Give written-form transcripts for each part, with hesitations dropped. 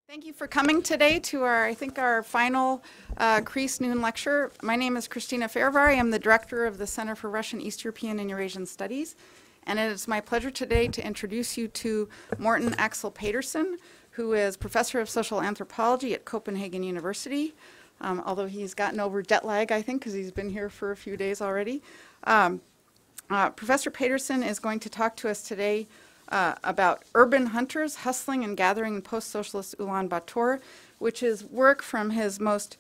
Thank you for coming today to I think our final CREASE noon lecture. My name is Christina Ferravari. I'm the director of the Center for Russian, East European, and Eurasian Studies. And it is my pleasure today to introduce you to Morten Axel Pedersen, who is professor of social anthropology at Copenhagen University, although he's gotten over jet lag, I think, because he's been here for a few days already. Professor Pedersen is going to talk to us today about urban hunters hustling and gathering in post-socialist Ulaanbaatar, which is work from his most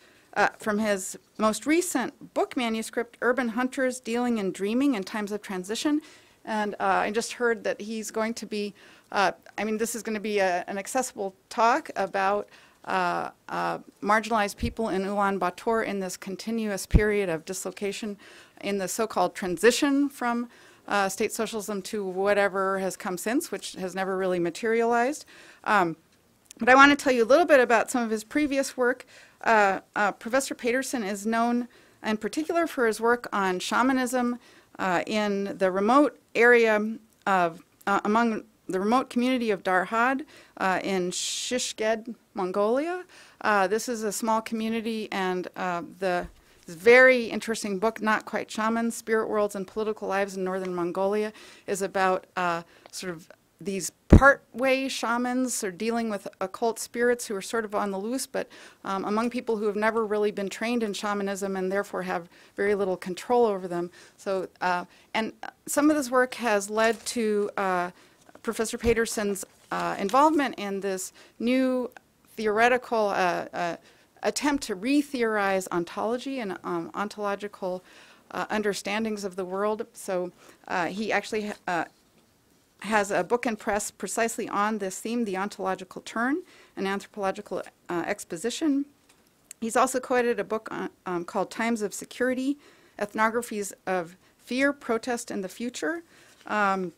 recent book manuscript, Urban Hunters Dealing and Dreaming in Times of Transition. And I just heard that he's going to be, this is going to be an accessible talk about marginalized people in Ulaanbaatar in this continuous period of dislocation in the so-called transition from state socialism to whatever has come since, which has never really materialized. But I want to tell you a little bit about some of his previous work. Professor Pedersen is known in particular for his work on shamanism in the remote area of, among the remote community of Darhad in Shishged, Mongolia. This is a small community, and the very interesting book, Not Quite Shamans, Spirit Worlds and Political Lives in Northern Mongolia, is about sort of these part-way shamans sort of dealing with occult spirits who are sort of on the loose, but among people who have never really been trained in shamanism and therefore have very little control over them. So, and some of this work has led to Professor Pedersen's involvement in this new theoretical attempt to re-theorize ontology and ontological understandings of the world. So he actually has a book in press precisely on this theme, The Ontological Turn, an anthropological exposition. He's also co-edited a book called Times of Security, Ethnographies of Fear, Protest, and the Future, as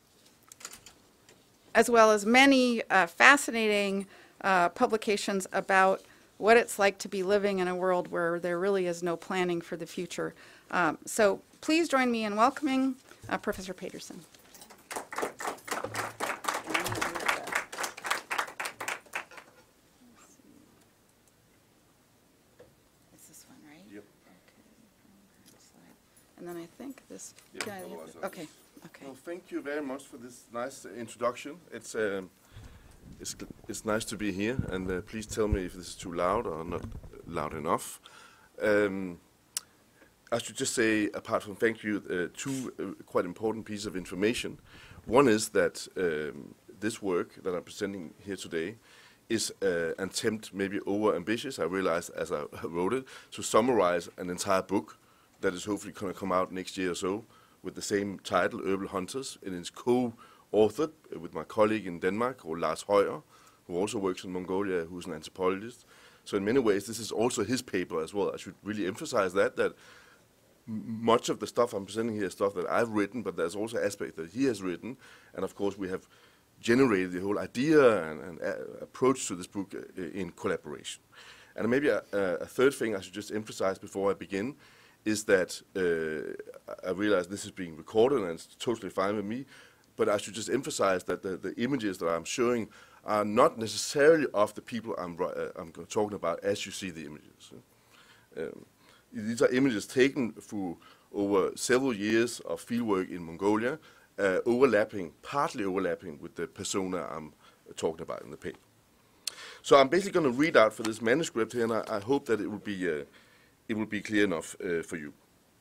well as many fascinating publications about what it's like to be living in a world where there really is no planning for the future. So please join me in welcoming Professor Pedersen. It's this one, right? Yep. Okay. And then I think this. Yep, Yeah, okay. Okay. Well, thank you very much for this nice introduction. It's nice to be here, and please tell me if this is too loud or not loud enough. I should just say, apart from thank you, two quite important pieces of information. One is that this work that I'm presenting here today is an attempt, maybe over-ambitious, I realized as I wrote it, to summarize an entire book that is hopefully going to come out next year or so with the same title, Urban Hunters, and it's co-authored with my colleague in Denmark, called Lars Høyer, who also works in Mongolia, who's an anthropologist. So in many ways, this is also his paper as well. I should really emphasize that much of the stuff I'm presenting here is stuff that I've written, but there's also aspects that he has written. And of course, we have generated the whole idea and approach to this book in collaboration. And maybe a third thing I should just emphasize before I begin is that I realize this is being recorded and it's totally fine with me, but I should just emphasize that the images that I'm showing are not necessarily of the people I'm talking about as you see the images. These are images taken through over several years of fieldwork in Mongolia, partly overlapping with the persona I'm talking about in the paper. So I'm basically going to read out for this manuscript here, and I hope that it will be clear enough for you.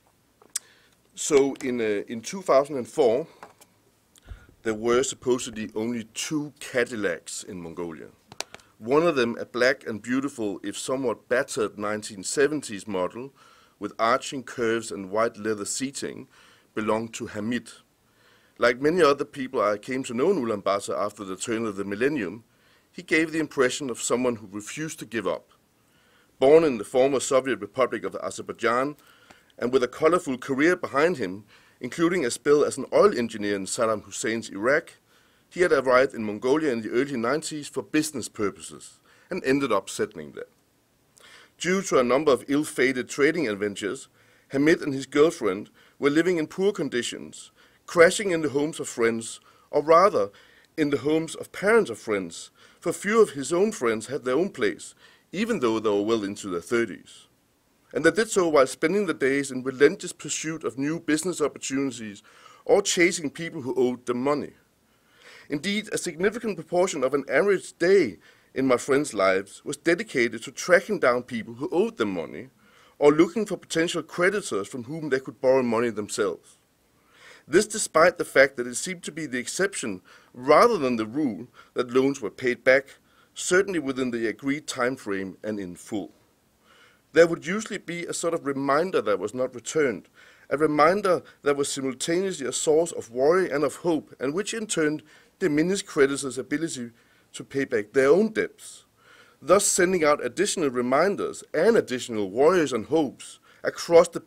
So in 2004, there were supposedly only 2 Cadillacs in Mongolia. One of them, a black and beautiful, if somewhat battered 1970s model with arching curves and white leather seating, belonged to Hamid. Like many other people I came to know in Ulaanbaatar after the turn of the millennium, he gave the impression of someone who refused to give up. Born in the former Soviet Republic of Azerbaijan, and with a colorful career behind him, including a spell as an oil engineer in Saddam Hussein's Iraq, he had arrived in Mongolia in the early 90s for business purposes and ended up settling there. Due to a number of ill-fated trading adventures, Hamid and his girlfriend were living in poor conditions, crashing in the homes of friends, or rather in the homes of parents of friends, for few of his own friends had their own place, even though they were well into their 30s. And they did so while spending the days in relentless pursuit of new business opportunities or chasing people who owed them money. Indeed, a significant proportion of an average day in my friends' lives was dedicated to tracking down people who owed them money or looking for potential creditors from whom they could borrow money themselves. This despite the fact that it seemed to be the exception rather than the rule that loans were paid back, certainly within the agreed time frame and in full. There would usually be a sort of reminder that was not returned, a reminder that was simultaneously a source of worry and of hope, and which in turn diminished creditors' ability to pay back their own debts, thus sending out additional reminders and additional worries and hopes across the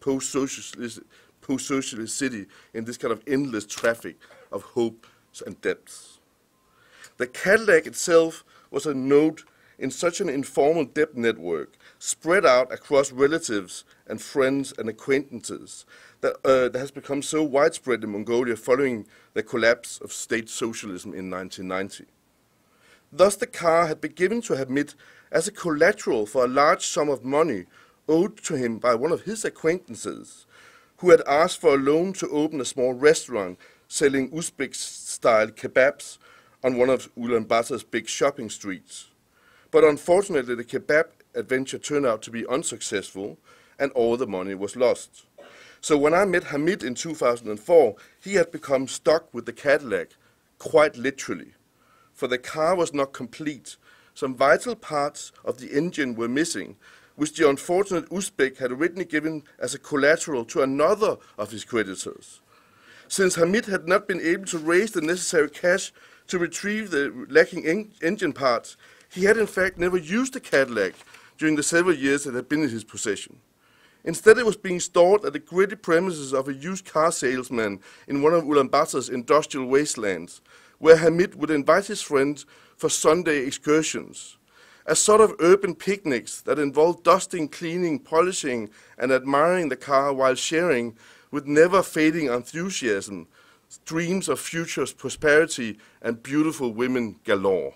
post-socialist city in this kind of endless traffic of hopes and debts. The Cadillac itself was a node in such an informal debt network spread out across relatives and friends and acquaintances that has become so widespread in Mongolia following the collapse of state socialism in 1990. Thus, the car had been given to Hamid as a collateral for a large sum of money owed to him by one of his acquaintances, who had asked for a loan to open a small restaurant selling Uzbek-style kebabs on one of Ulaanbaatar's big shopping streets. But unfortunately, the kebab adventure turned out to be unsuccessful, and all the money was lost. So when I met Hamid in 2004, he had become stuck with the Cadillac, quite literally. For the car was not complete. Some vital parts of the engine were missing, which the unfortunate Uzbek had originally given as a collateral to another of his creditors. Since Hamid had not been able to raise the necessary cash to retrieve the lacking engine parts, he had in fact never used the Cadillac during the several years it had been in his possession. Instead, it was being stored at the gritty premises of a used car salesman in one of Ulaanbaatar's industrial wastelands, where Hamid would invite his friends for Sunday excursions, a sort of urban picnics that involved dusting, cleaning, polishing, and admiring the car while sharing, with never-fading enthusiasm, dreams of future prosperity and beautiful women galore.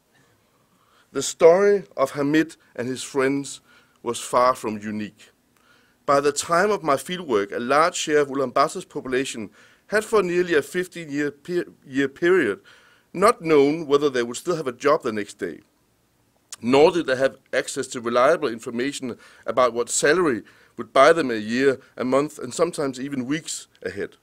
The story of Hamid and his friends was far from unique. By the time of my fieldwork, a large share of Ulaanbaatar's population had for nearly a 15-year period not known whether they would still have a job the next day, nor did they have access to reliable information about what salary would buy them a year, a month, and sometimes even weeks ahead.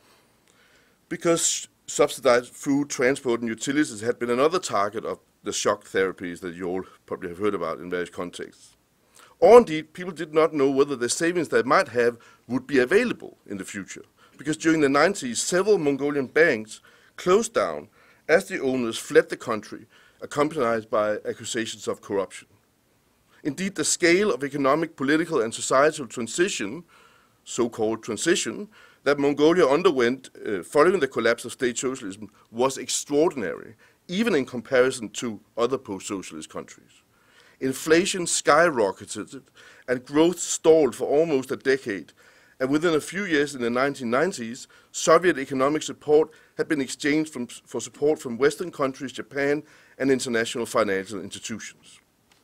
Because subsidized food, transport, and utilities had been another target of the shock therapies that you all probably have heard about in various contexts. Or indeed, people did not know whether the savings they might have would be available in the future, because during the 90s, several Mongolian banks closed down as the owners fled the country, accompanied by accusations of corruption. Indeed, the scale of economic, political, and societal transition, so-called transition, that Mongolia underwent following the collapse of state socialism was extraordinary, even in comparison to other post-socialist countries. Inflation skyrocketed and growth stalled for almost a decade, and within a few years in the 1990s, Soviet economic support had been exchanged for support from Western countries, Japan, and international financial institutions.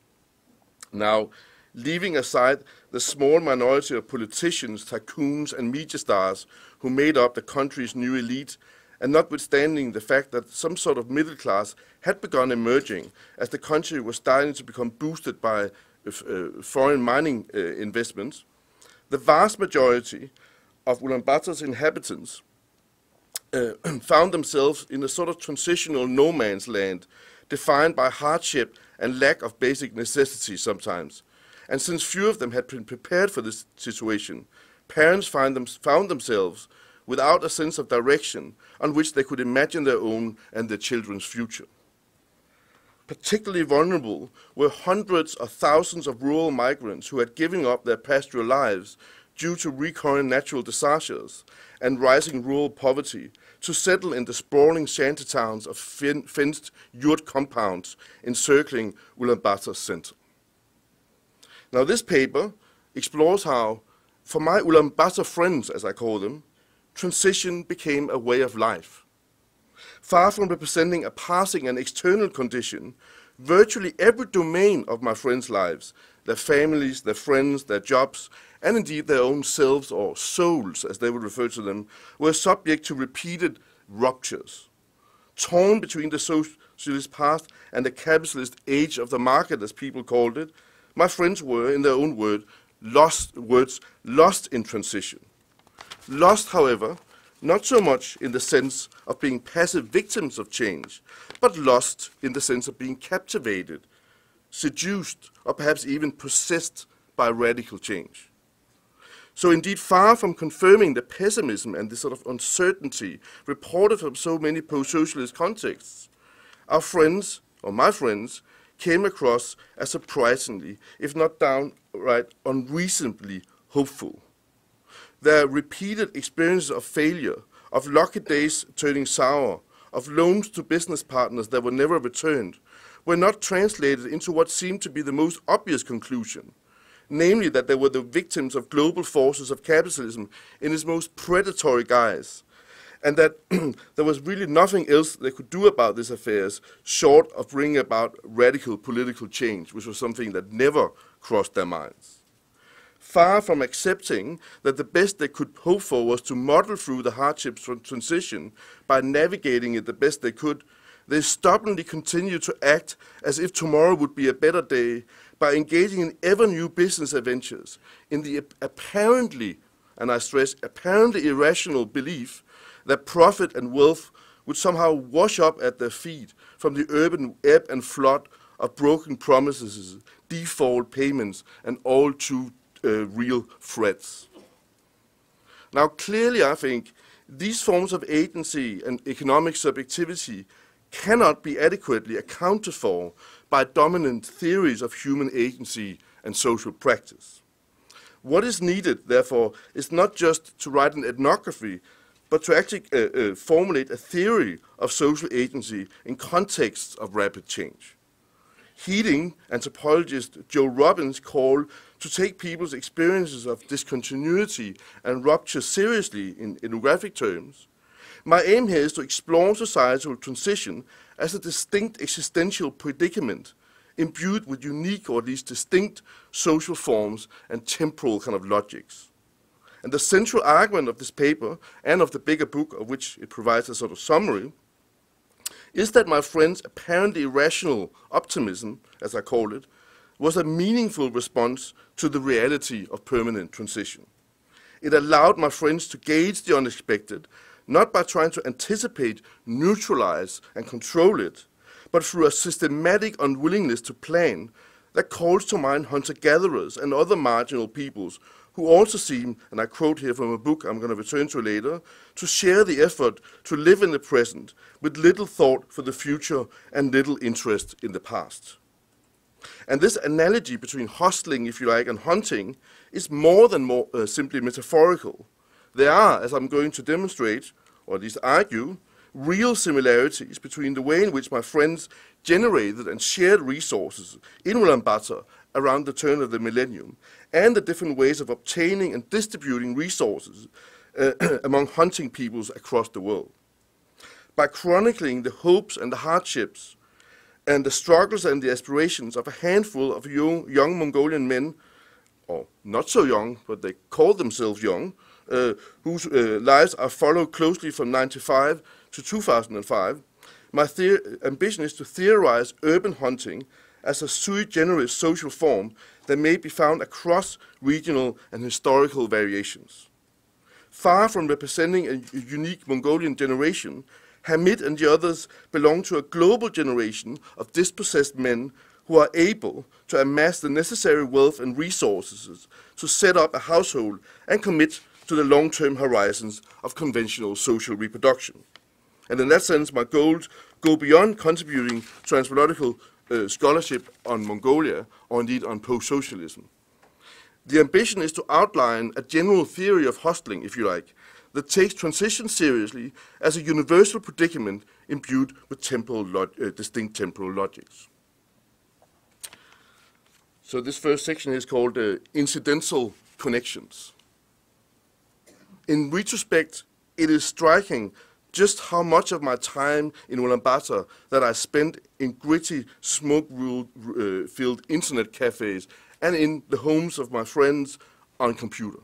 Now, leaving aside the small minority of politicians, tycoons, and media stars who made up the country's new elite, and notwithstanding the fact that some sort of middle class had begun emerging as the country was starting to become boosted by foreign mining investments, the vast majority of Ulaanbaatar's inhabitants found themselves in a sort of transitional no man's land, defined by hardship and lack of basic necessities sometimes. And since few of them had been prepared for this situation, parents found themselves without a sense of direction on which they could imagine their own and their children's future. Particularly vulnerable were hundreds of thousands of rural migrants who had given up their pastoral lives due to recurrent natural disasters and rising rural poverty to settle in the sprawling shanty towns of fenced yurt compounds encircling Ulaanbaatar's center. Now, this paper explores how, for my Ulaanbaatar friends, as I call them, transition became a way of life. Far from representing a passing and external condition, virtually every domain of my friends' lives, their families, their friends, their jobs, and indeed their own selves or souls, as they would refer to them, were subject to repeated ruptures. Torn between the socialist past and the capitalist age of the market, as people called it, my friends were, in their own lost in transition. Lost, however, not so much in the sense of being passive victims of change, but lost in the sense of being captivated, seduced, or perhaps even possessed by radical change. So indeed, far from confirming the pessimism and the sort of uncertainty reported from so many post-socialist contexts, our friends, or my friends, came across as surprisingly, if not downright unreasonably hopeful. Their repeated experiences of failure, of lucky days turning sour, of loans to business partners that were never returned, were not translated into what seemed to be the most obvious conclusion, namely that they were the victims of global forces of capitalism in its most predatory guise, and that there was really nothing else they could do about these affairs short of bringing about radical political change, which was something that never crossed their minds. Far from accepting that the best they could hope for was to muddle through the hardships of transition by navigating it the best they could, they stubbornly continued to act as if tomorrow would be a better day by engaging in ever new business adventures in the apparently, and I stress, apparently irrational belief that profit and wealth would somehow wash up at their feet from the urban ebb and flood of broken promises, default payments, and all too real threats. Now, clearly, I think these forms of agency and economic subjectivity cannot be adequately accounted for by dominant theories of human agency and social practice. What is needed, therefore, is not just to write an ethnography, but to actually formulate a theory of social agency in contexts of rapid change. Heeding anthropologist Joe Robbins' call to take people's experiences of discontinuity and rupture seriously in ethnographic terms, my aim here is to explore societal transition as a distinct existential predicament imbued with unique or at least distinct social forms and temporal kind of logics. And the central argument of this paper and of the bigger book, of which it provides a sort of summary, is that my friend's apparently irrational optimism, as I call it, was a meaningful response to the reality of permanent transition. It allowed my friends to gauge the unexpected, not by trying to anticipate, neutralize, and control it, but through a systematic unwillingness to plan that calls to mind hunter-gatherers and other marginal peoples who also seem, and I quote here from a book I'm going to return to later, to share the effort to live in the present with little thought for the future and little interest in the past. And this analogy between hustling, if you like, and hunting is more than simply metaphorical. There are, as I'm going to demonstrate, or at least argue, real similarities between the way in which my friends generated and shared resources in Ulaanbaatar around the turn of the millennium, and the different ways of obtaining and distributing resources among hunting peoples across the world. By chronicling the hopes and the hardships and the struggles and the aspirations of a handful of young Mongolian men, or not so young, but they call themselves young, whose lives are followed closely from 1995 to 2005, my ambition is to theorize urban hunting as a sui generis social form that may be found across regional and historical variations. Far from representing a unique Mongolian generation, Hamid and the others belong to a global generation of dispossessed men who are able to amass the necessary wealth and resources to set up a household and commit to the long-term horizons of conventional social reproduction. And in that sense, my goals go beyond contributing to anthropological scholarship on Mongolia, or indeed on post-socialism. The ambition is to outline a general theory of hustling, if you like, that takes transition seriously as a universal predicament imbued with distinct temporal logics. So this first section is called incidental connections. In retrospect, it is striking just how much of my time in Ulaanbaatar that I spent in gritty, smoke-filled internet cafes and in the homes of my friends on computer.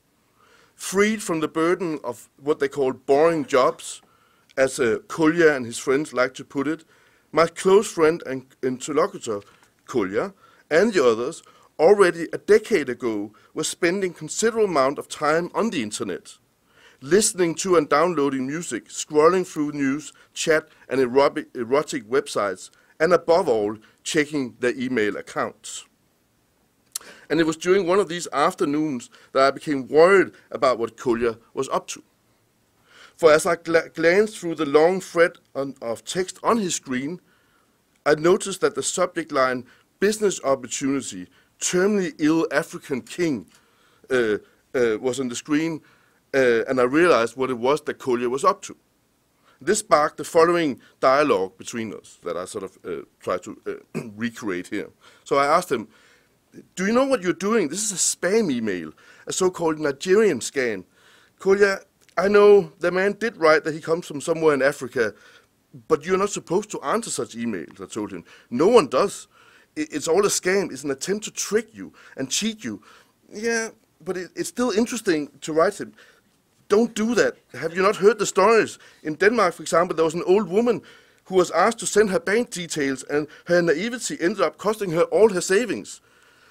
Freed from the burden of what they call boring jobs, as Kolja and his friends like to put it, my close friend and interlocutor, Kolja, and the others, already a decade ago, were spending considerable amount of time on the internet, listening to and downloading music, scrolling through news, chat, and erotic websites, and above all, checking their email accounts. And it was during one of these afternoons that I became worried about what Kolja was up to. For as I glanced through the long thread of text on his screen, I noticed that the subject line, business opportunity, terminally ill African king, was on the screen, and I realized what it was that Kolja was up to. This sparked the following dialogue between us that I sort of try to recreate here. So I asked him, do you know what you're doing? This is a spam email, a so-called Nigerian scam. Kolja, I know the man did write that he comes from somewhere in Africa, but you're not supposed to answer such emails, I told him. No one does. It's all a scam. It's an attempt to trick you and cheat you. Yeah, but it's still interesting to write him. Don't do that. Have you not heard the stories? In Denmark, for example, there was an old woman who was asked to send her bank details, and her naivety ended up costing her all her savings.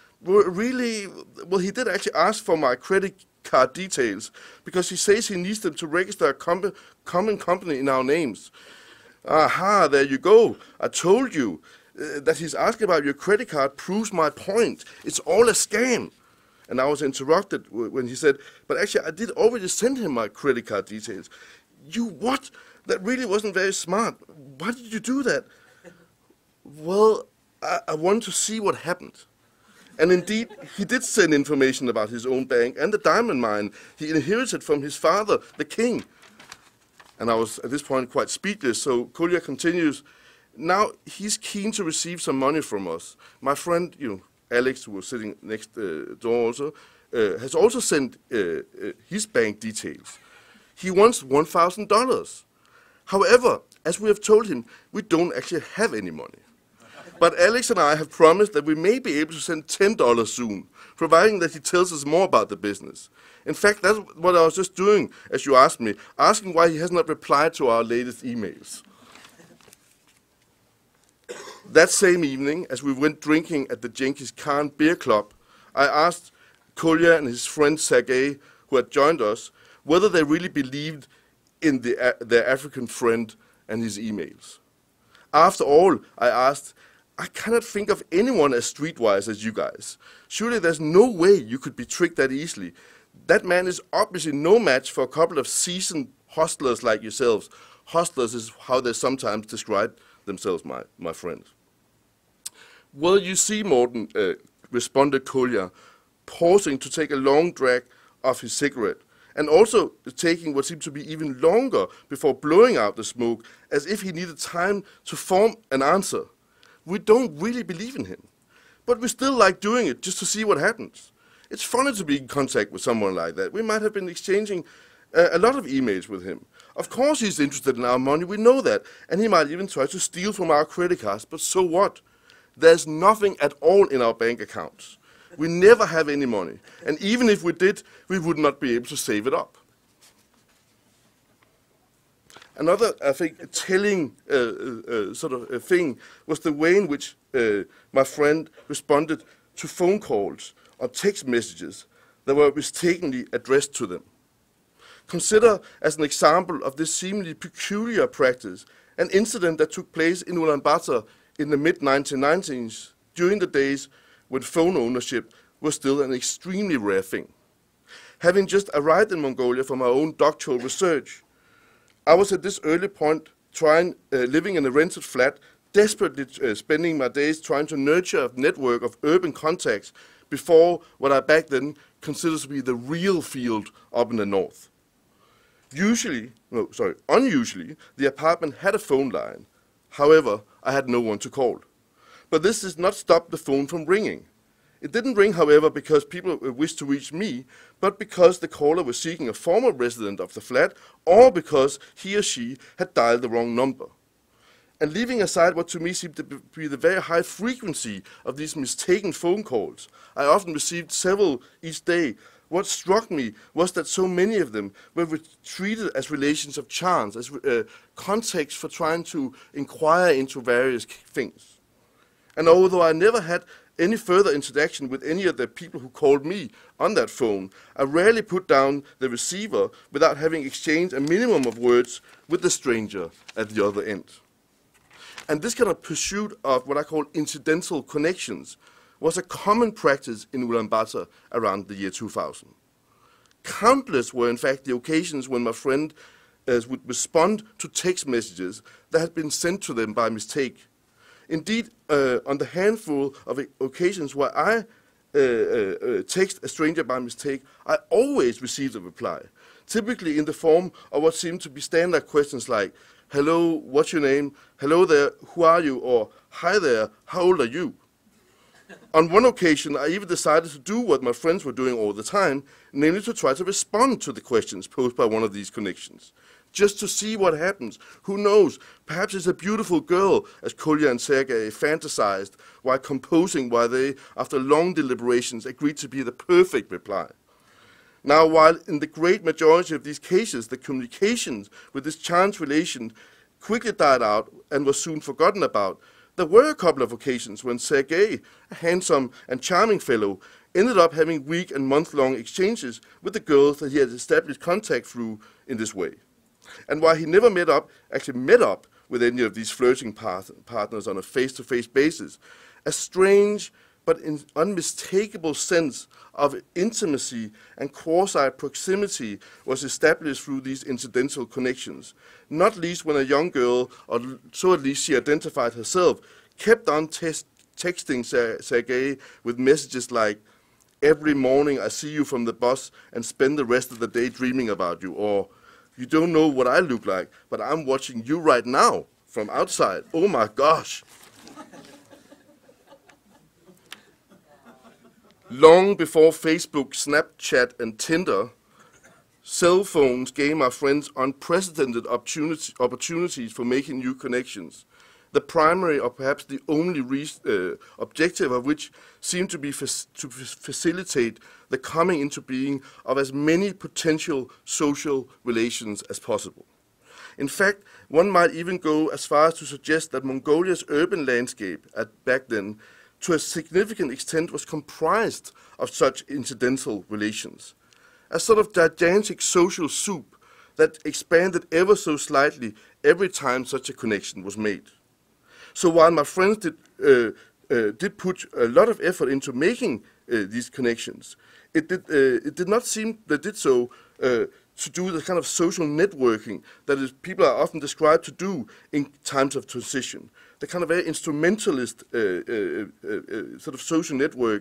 Well, he did actually ask for my credit card details because he says he needs them to register a common company in our names. Aha, there you go. I told you that he's asking about your credit card proves my point. It's all a scam. And I was interrupted when he said, but actually I did already send him my credit card details. You what? That really wasn't very smart. Why did you do that? Well, I wanted to see what happened. And indeed, he did send information about his own bank and the diamond mine he inherited from his father, the king. And I was, at this point, quite speechless, so Kolja continues, now he's keen to receive some money from us. My friend, Alex, who was sitting next door also, has also sent his bank details. He wants $1,000. However, as we have told him, we don't actually have any money. But Alex and I have promised that we may be able to send $10 soon, providing that he tells us more about the business. In fact, that's what I was just doing, as you asked me, asking why he has not replied to our latest emails. That same evening, as we went drinking at the Genghis Khan Beer Club, I asked Kolja and his friend Sergei, who had joined us, whether they really believed in their African friend and his emails. After all, I asked, I cannot think of anyone as streetwise as you guys. Surely there's no way you could be tricked that easily. That man is obviously no match for a couple of seasoned hustlers like yourselves. Hustlers is how they sometimes describe themselves, my friends. Well, you see, Morten, responded Kolja, pausing to take a long drag of his cigarette, and also taking what seemed to be even longer before blowing out the smoke, as if he needed time to form an answer. We don't really believe in him, but we still like doing it just to see what happens. It's funny to be in contact with someone like that. We might have been exchanging a lot of emails with him. Of course he's interested in our money, we know that, and he might even try to steal from our credit cards, but so what? There's nothing at all in our bank accounts. We never have any money, and even if we did, we would not be able to save it up. Another, I think, telling sort of thing was the way in which my friend responded to phone calls or text messages that were mistakenly addressed to them. Consider, as an example of this seemingly peculiar practice, an incident that took place in Ulaanbaatar in the mid-1990s, during the days when phone ownership was still an extremely rare thing. Having just arrived in Mongolia for my own doctoral research, I was at this early point living in a rented flat, desperately spending my days trying to nurture a network of urban contacts before what I back then considered to be the real field up in the north. Unusually, the apartment had a phone line. However, I had no one to call. But this did not stop the phone from ringing. It didn't ring, however, because people wished to reach me, but because the caller was seeking a former resident of the flat, or because he or she had dialed the wrong number. And leaving aside what to me seemed to be the very high frequency of these mistaken phone calls, I often received several each day. What struck me was that so many of them were treated as relations of chance, as context for trying to inquire into various things. And although I never had any further interaction with any of the people who called me on that phone, I rarely put down the receiver without having exchanged a minimum of words with the stranger at the other end. And this kind of pursuit of what I call incidental connections was a common practice in Ulaanbaatar around the year 2000. Countless were in fact the occasions when my friend would respond to text messages that had been sent to them by mistake. Indeed, on the handful of occasions where I text a stranger by mistake, I always received a reply, typically in the form of what seemed to be standard questions like, "Hello, what's your name? Hello there, who are you?" Or, "Hi there, how old are you?" On one occasion, I even decided to do what my friends were doing all the time, namely to try to respond to the questions posed by one of these connections, just to see what happens. Who knows? Perhaps it's a beautiful girl, as Kolja and Sergei fantasized while composing, while they, after long deliberations, agreed to be the perfect reply. Now, while in the great majority of these cases, the communications with this chance relation quickly died out and was soon forgotten about, there were a couple of occasions when Sergei, a handsome and charming fellow, ended up having week and month-long exchanges with the girls that he had established contact through in this way. And while he never met up with any of these flirting partners on a face-to-face basis, a strange but unmistakable sense of intimacy and quasi-proximity was established through these incidental connections, not least when a young girl, or so at least she identified herself, kept on texting Sergei with messages like, "Every morning I see you from the bus and spend the rest of the day dreaming about you," or, "You don't know what I look like, but I'm watching you right now from outside. Oh my gosh." Long before Facebook, Snapchat, and Tinder, cell phones gave my friends unprecedented opportunities for making new connections, the primary or perhaps the only objective of which seemed to be to facilitate the coming into being of as many potential social relations as possible. In fact, one might even go as far as to suggest that Mongolia's urban landscape back then to a significant extent was comprised of such incidental relations, a sort of gigantic social soup that expanded ever so slightly every time such a connection was made. So while my friends did put a lot of effort into making these connections, it did not seem they did so to do the kind of social networking that people are often described to do in times of transition. The kind of very instrumentalist sort of social network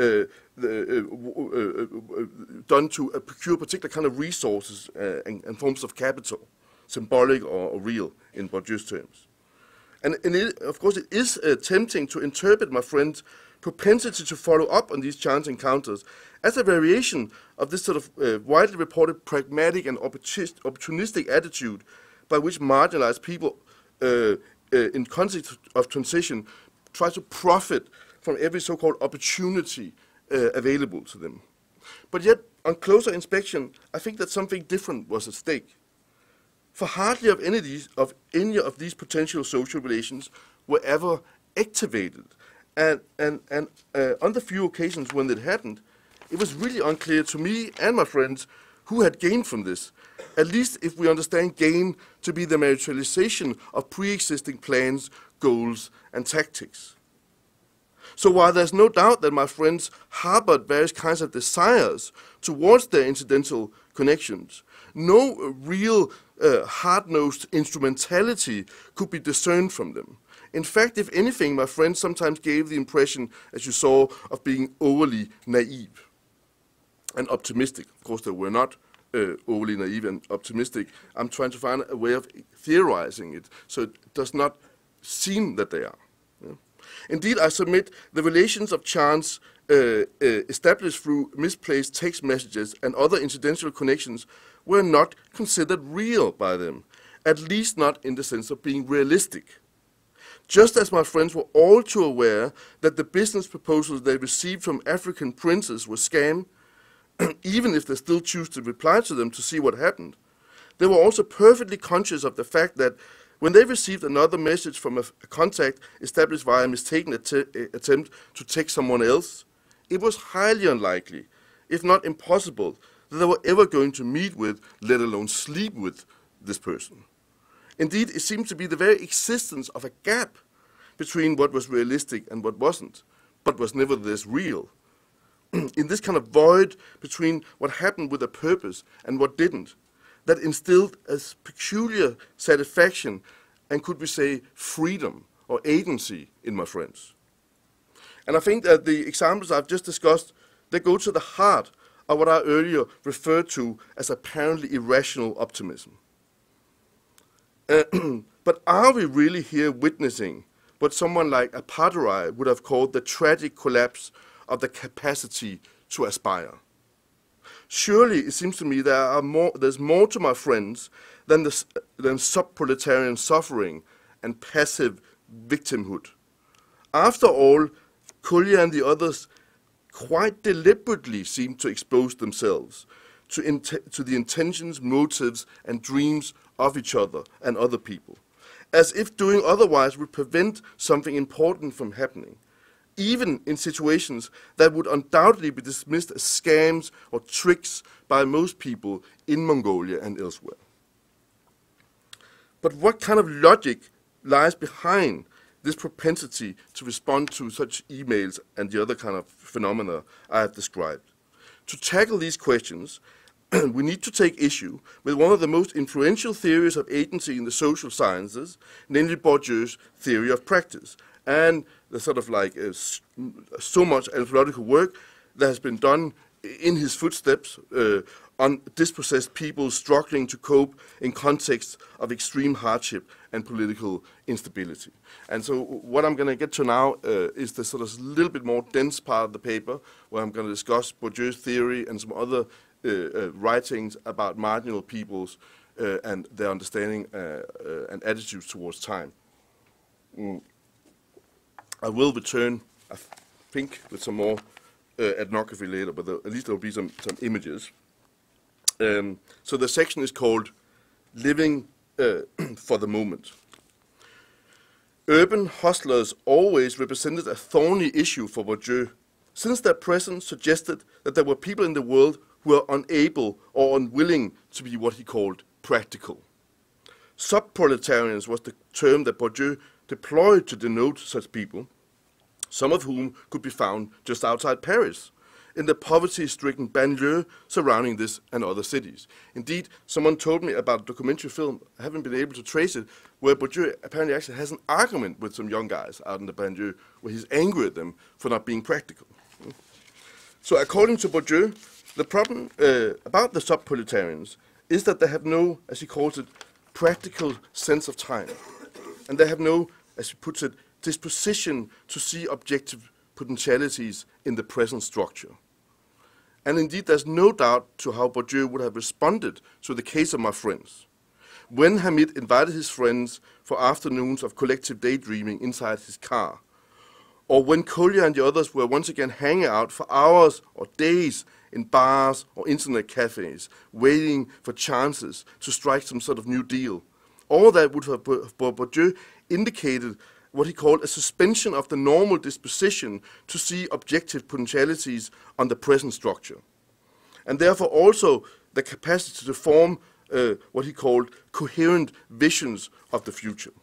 done to procure particular kind of resources and forms of capital, symbolic or real in Bourdieu's terms. And of course, it is tempting to interpret my friend's propensity to follow up on these chance encounters as a variation of this sort of widely reported pragmatic and opportunistic attitude by which marginalized people in context of transition try to profit from every so-called opportunity available to them. But yet, on closer inspection, I think that something different was at stake. For hardly of any of these potential social relations were ever activated. And on the few occasions when it happened, it was really unclear to me and my friends who had gained from this, at least if we understand gain to be the materialization of pre-existing plans, goals, and tactics. So while there's no doubt that my friends harbored various kinds of desires towards their incidental connections, no real hard-nosed instrumentality could be discerned from them. In fact, if anything, my friends sometimes gave the impression, as you saw, of being overly naive and optimistic. Of course, they were not overly naive and optimistic. I'm trying to find a way of theorizing it so it does not seem that they are. Yeah? Indeed, I submit the relations of chance established through misplaced text messages and other incidental connections were not considered real by them, at least not in the sense of being realistic. Just as my friends were all too aware that the business proposals they received from African princes were scam, even if they still choose to reply to them to see what happened, they were also perfectly conscious of the fact that when they received another message from a contact established via a mistaken attempt to text someone else, it was highly unlikely, if not impossible, that they were ever going to meet with, let alone sleep with, this person. Indeed, it seemed to be the very existence of a gap between what was realistic and what wasn't, but was nevertheless real. In this kind of void between what happened with a purpose and what didn't, that instilled a peculiar satisfaction and, could we say, freedom or agency in my friends. And I think that the examples I've just discussed, they go to the heart of what I earlier referred to as apparently irrational optimism. But are we really here witnessing what someone like Apataray would have called the tragic collapse of the capacity to aspire? Surely it seems to me there's more to my friends than sub-proletarian suffering and passive victimhood. After all, Collier and the others quite deliberately seem to expose themselves to the intentions, motives, and dreams of each other and other people, as if doing otherwise would prevent something important from happening, even in situations that would undoubtedly be dismissed as scams or tricks by most people in Mongolia and elsewhere. But what kind of logic lies behind this propensity to respond to such emails and the other kind of phenomena I have described? To tackle these questions, we need to take issue with one of the most influential theories of agency in the social sciences, namely Bourdieu's theory of practice, and the sort of like so much anthropological work that has been done in his footsteps on dispossessed people struggling to cope in contexts of extreme hardship and political instability. And so what I'm going to get to now is the sort of little bit more dense part of the paper, where I'm going to discuss Bourdieu's theory and some other writings about marginal peoples and their understanding and attitudes towards time. I will return, I think, with some more ethnography later, but at least there will be some images. So the section is called Living for the Moment. Urban hustlers always represented a thorny issue for Bourdieu, since their presence suggested that there were people in the world who were unable or unwilling to be what he called practical. Sub-proletarians was the term that Bourdieu deployed to denote such people, some of whom could be found just outside Paris, in the poverty-stricken banlieue surrounding this and other cities. Indeed, someone told me about a documentary film, I haven't been able to trace it, where Bourdieu apparently actually has an argument with some young guys out in the banlieue, where he's angry at them for not being practical. So according to Bourdieu, the problem about the sub-proletarians is that they have no, as he calls it, practical sense of time. And they have no, as he puts it, disposition to see objective potentialities in the present structure. And indeed, there's no doubt to how Bourdieu would have responded to the case of my friends. When Hamid invited his friends for afternoons of collective daydreaming inside his car, or when Collier and the others were once again hanging out for hours or days in bars or internet cafes, waiting for chances to strike some sort of new deal, all that would have, for Bourdieu, indicated what he called a suspension of the normal disposition to see objective potentialities on the present structure, and therefore also the capacity to form what he called coherent visions of the future.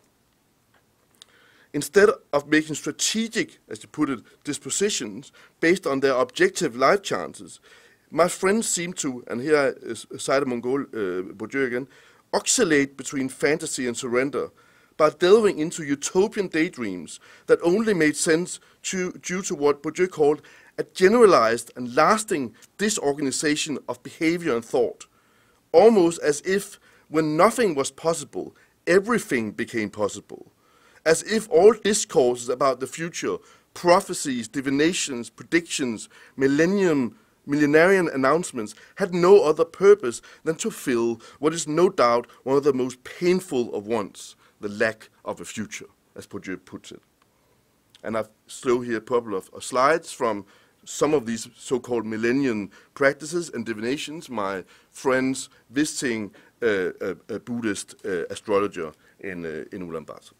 Instead of making strategic, as he put it, dispositions based on their objective life chances, my friends seem to, and here I cite Bourdieu again, oscillate between fantasy and surrender by delving into utopian daydreams that only made sense due to what Bourdieu called a generalized and lasting disorganization of behavior and thought, almost as if when nothing was possible, everything became possible, as if all discourses about the future, prophecies, divinations, predictions, millenarian announcements had no other purpose than to fill what is no doubt one of the most painful of wants, the lack of a future, as Bourdieu puts it. And I've shown here a couple of slides from some of these so-called millennium practices and divinations, my friends visiting a Buddhist astrologer in Ulaanbaatar.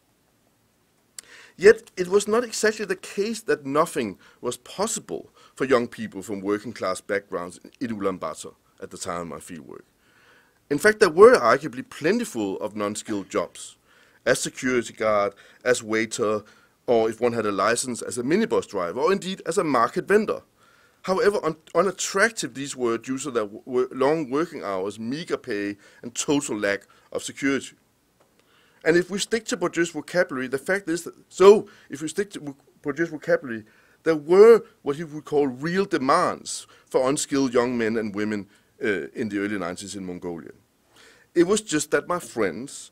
Yet it was not exactly the case that nothing was possible for young people from working class backgrounds in Ulaanbaatar at the time of my fieldwork. In fact, there were arguably plentiful of non-skilled jobs, as security guard, as waiter, or if one had a license as a minibus driver, or indeed as a market vendor. However unattractive these were due to their long working hours, meager pay, and total lack of security. And if we stick to Bourdieu's vocabulary, the fact is that, if we stick to Bourdieu's vocabulary, there were what he would call real demands for unskilled young men and women in the early 90s in Mongolia. It was just that my friends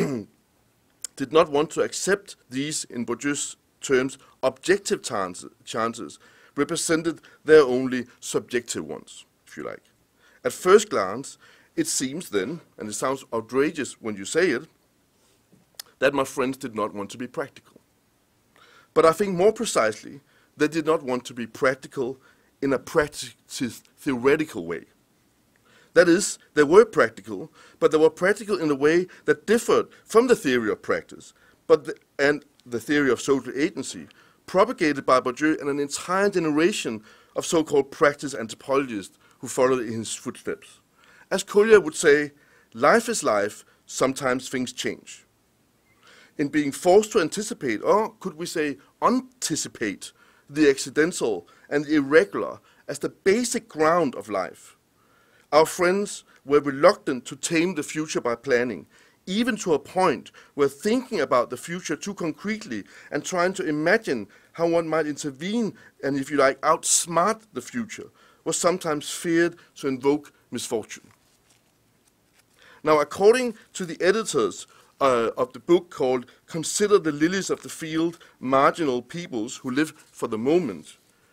did not want to accept these, in Bourdieu's terms, objective chances represented their only subjective ones, if you like. At first glance, it seems then, and it sounds outrageous when you say it, that my friends did not want to be practical. But I think more precisely, they did not want to be practical in a theoretical way. That is, they were practical, but they were practical in a way that differed from the theory of practice, and the theory of social agency, propagated by Bourdieu and an entire generation of so-called practice anthropologists who followed in his footsteps. As Collier would say, life is life, sometimes things change. In being forced to anticipate, or could we say anticipate, the accidental and the irregular as the basic ground of life, our friends were reluctant to tame the future by planning, even to a point where thinking about the future too concretely and trying to imagine how one might intervene and, if you like, outsmart the future was sometimes feared to invoke misfortune. Now, according to the editors of the book called Consider the Lilies of the Field, Marginal Peoples Who Live for the Moment,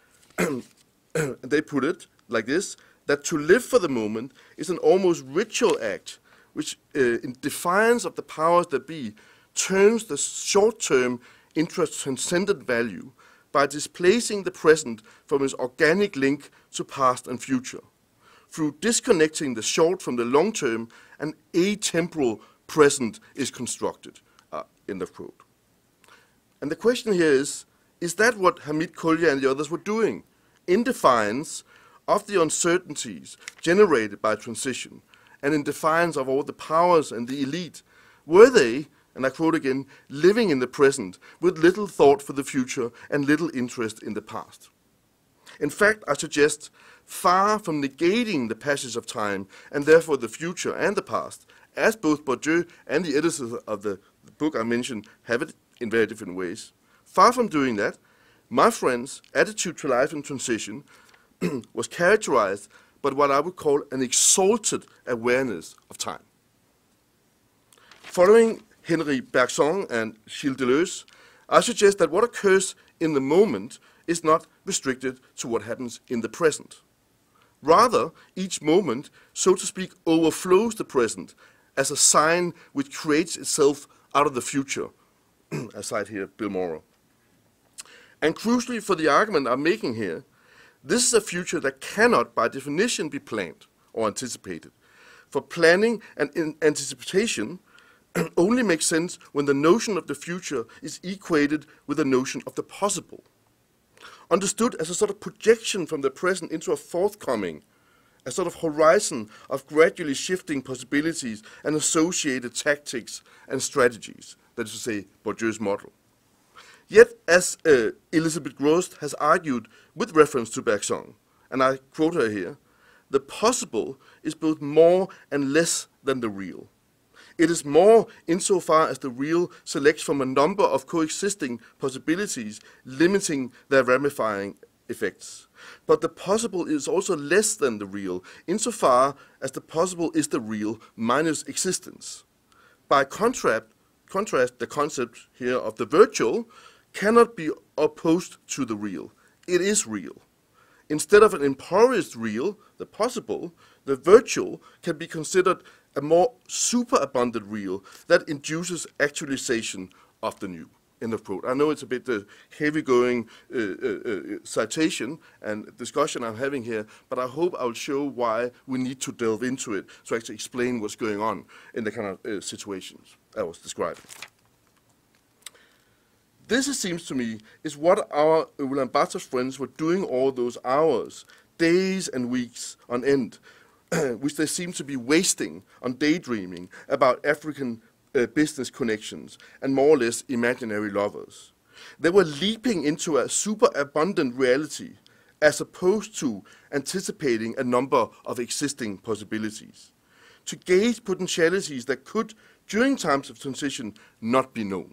they put it like this, that to live for the moment is an almost ritual act which, in defiance of the powers that be, turns the short-term interest transcendent value by displacing the present from its organic link to past and future. Through disconnecting the short from the long term, an atemporal present is constructed, end of quote. And the question here is that what Hamid Collier and the others were doing, in defiance of the uncertainties generated by transition, and in defiance of all the powers and the elite? Were they, and I quote again, living in the present with little thought for the future and little interest in the past? In fact, I suggest, far from negating the passage of time, and therefore the future and the past, as both Bourdieu and the editors of the book I mentioned have it in very different ways, far from doing that, my friend's attitude to life in transition was characterized by what I would call an exalted awareness of time. Following Henri Bergson and Gilles Deleuze, I suggest that what occurs in the moment is not restricted to what happens in the present. Rather, each moment, so to speak, overflows the present as a sign which creates itself out of the future. I cite here Bill Morrow. And crucially for the argument I'm making here, this is a future that cannot, by definition, be planned or anticipated. For planning and anticipation only makes sense when the notion of the future is equated with the notion of the possible, understood as a sort of projection from the present into a forthcoming, a sort of horizon of gradually shifting possibilities and associated tactics and strategies, that is to say, Bourdieu's model. Yet, as Elizabeth Grosz has argued with reference to Bergson, and I quote her here, the possible is both more and less than the real. It is more insofar as the real selects from a number of coexisting possibilities, limiting their ramifying effects. But the possible is also less than the real, insofar as the possible is the real minus existence. By contrast, contrast, the concept here of the virtual cannot be opposed to the real. It is real. Instead of an impoverished real, the possible, the virtual can be considered a more superabundant real that induces actualization of the new. End of quote. I know it's a bit heavy-going citation and discussion I'm having here, but I hope I'll show why we need to delve into it to actually explain what's going on in the kind of situations I was describing. This, it seems to me, is what our Ulaanbaatar friends were doing all those hours, days and weeks on end, which they seem to be wasting on daydreaming about African business connections and more or less imaginary lovers. They were leaping into a superabundant reality as opposed to anticipating a number of existing possibilities, to gauge potentialities that could, during times of transition, not be known.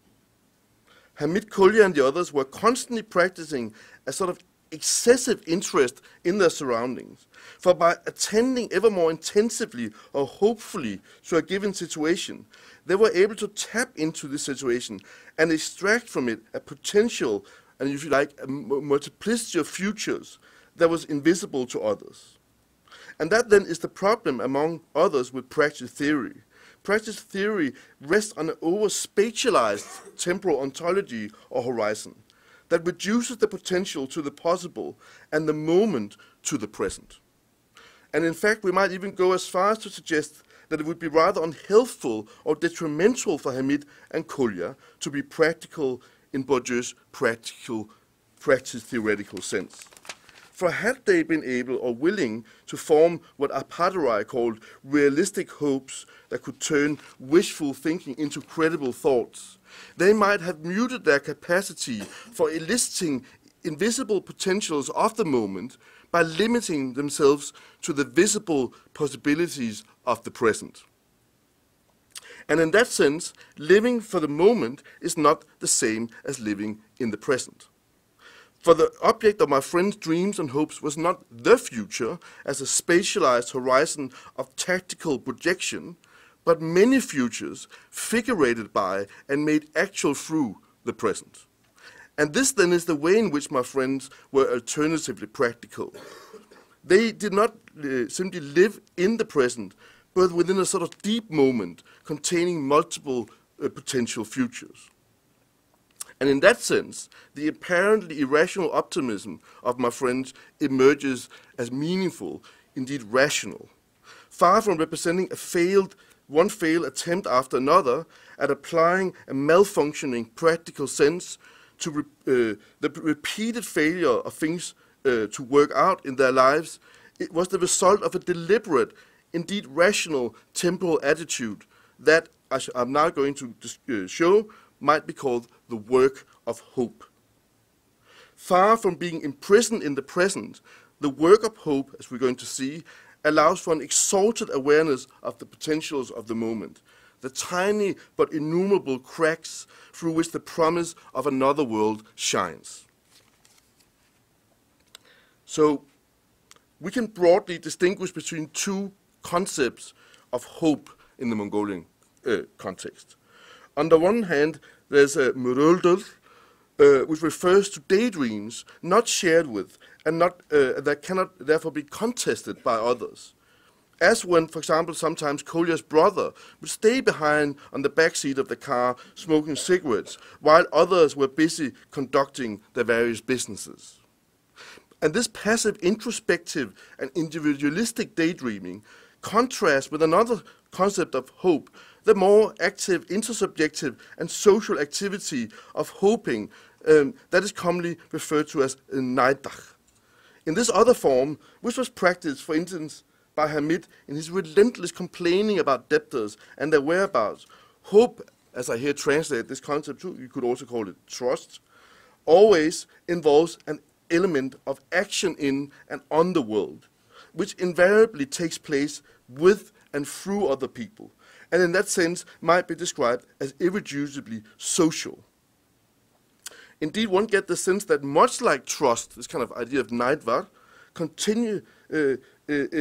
Hamid Kolya and the others were constantly practicing a sort of excessive interest in their surroundings, for by attending ever more intensively or hopefully to a given situation, they were able to tap into this situation and extract from it a potential, and if you like, a multiplicity of futures that was invisible to others. And that then is the problem, among others, with practice theory. Practice theory rests on an over-spatialized temporal ontology or horizon that reduces the potential to the possible and the moment to the present. And in fact, we might even go as far as to suggest that it would be rather unhelpful or detrimental for Hamid and Kolya to be practical in Bourdieu's practice theoretical sense. For had they been able or willing to form what Apataray called realistic hopes that could turn wishful thinking into credible thoughts, they might have muted their capacity for eliciting invisible potentials of the moment by limiting themselves to the visible possibilities of the present. And in that sense, living for the moment is not the same as living in the present. For the object of my friend's dreams and hopes was not the future as a spatialized horizon of tactical projection, but many futures figurated by and made actual through the present. And this then is the way in which my friends were alternatively practical. They did not simply live in the present, but within a sort of deep moment containing multiple potential futures. And in that sense, the apparently irrational optimism of my friends emerges as meaningful, indeed rational. Far from representing one failed attempt after another at applying a malfunctioning practical sense to the repeated failure of things to work out in their lives, it was the result of a deliberate, indeed rational temporal attitude that, as I'm now going to show, might be called the work of hope. Far from being imprisoned in the present, the work of hope, as we're going to see, allows for an exalted awareness of the potentials of the moment, the tiny but innumerable cracks through which the promise of another world shines. So, we can broadly distinguish between two concepts of hope in the Mongolian context. On the one hand, there's a muruldur, which refers to daydreams not shared with and that cannot therefore be contested by others. As when, for example, sometimes Kolya's brother would stay behind on the back seat of the car smoking cigarettes while others were busy conducting their various businesses. And this passive, introspective, and individualistic daydreaming contrasts with another concept of hope, the more active, intersubjective, and social activity of hoping that is commonly referred to as naidach. In this other form, which was practiced, for instance, by Hamid in his relentless complaining about debtors and their whereabouts, hope, as I here translate this concept too, you could also call it trust, always involves an element of action in and on the world, which invariably takes place with and through other people, and in that sense might be described as irreducibly social. Indeed, one gets the sense that much like trust, this kind of idea of naidvar,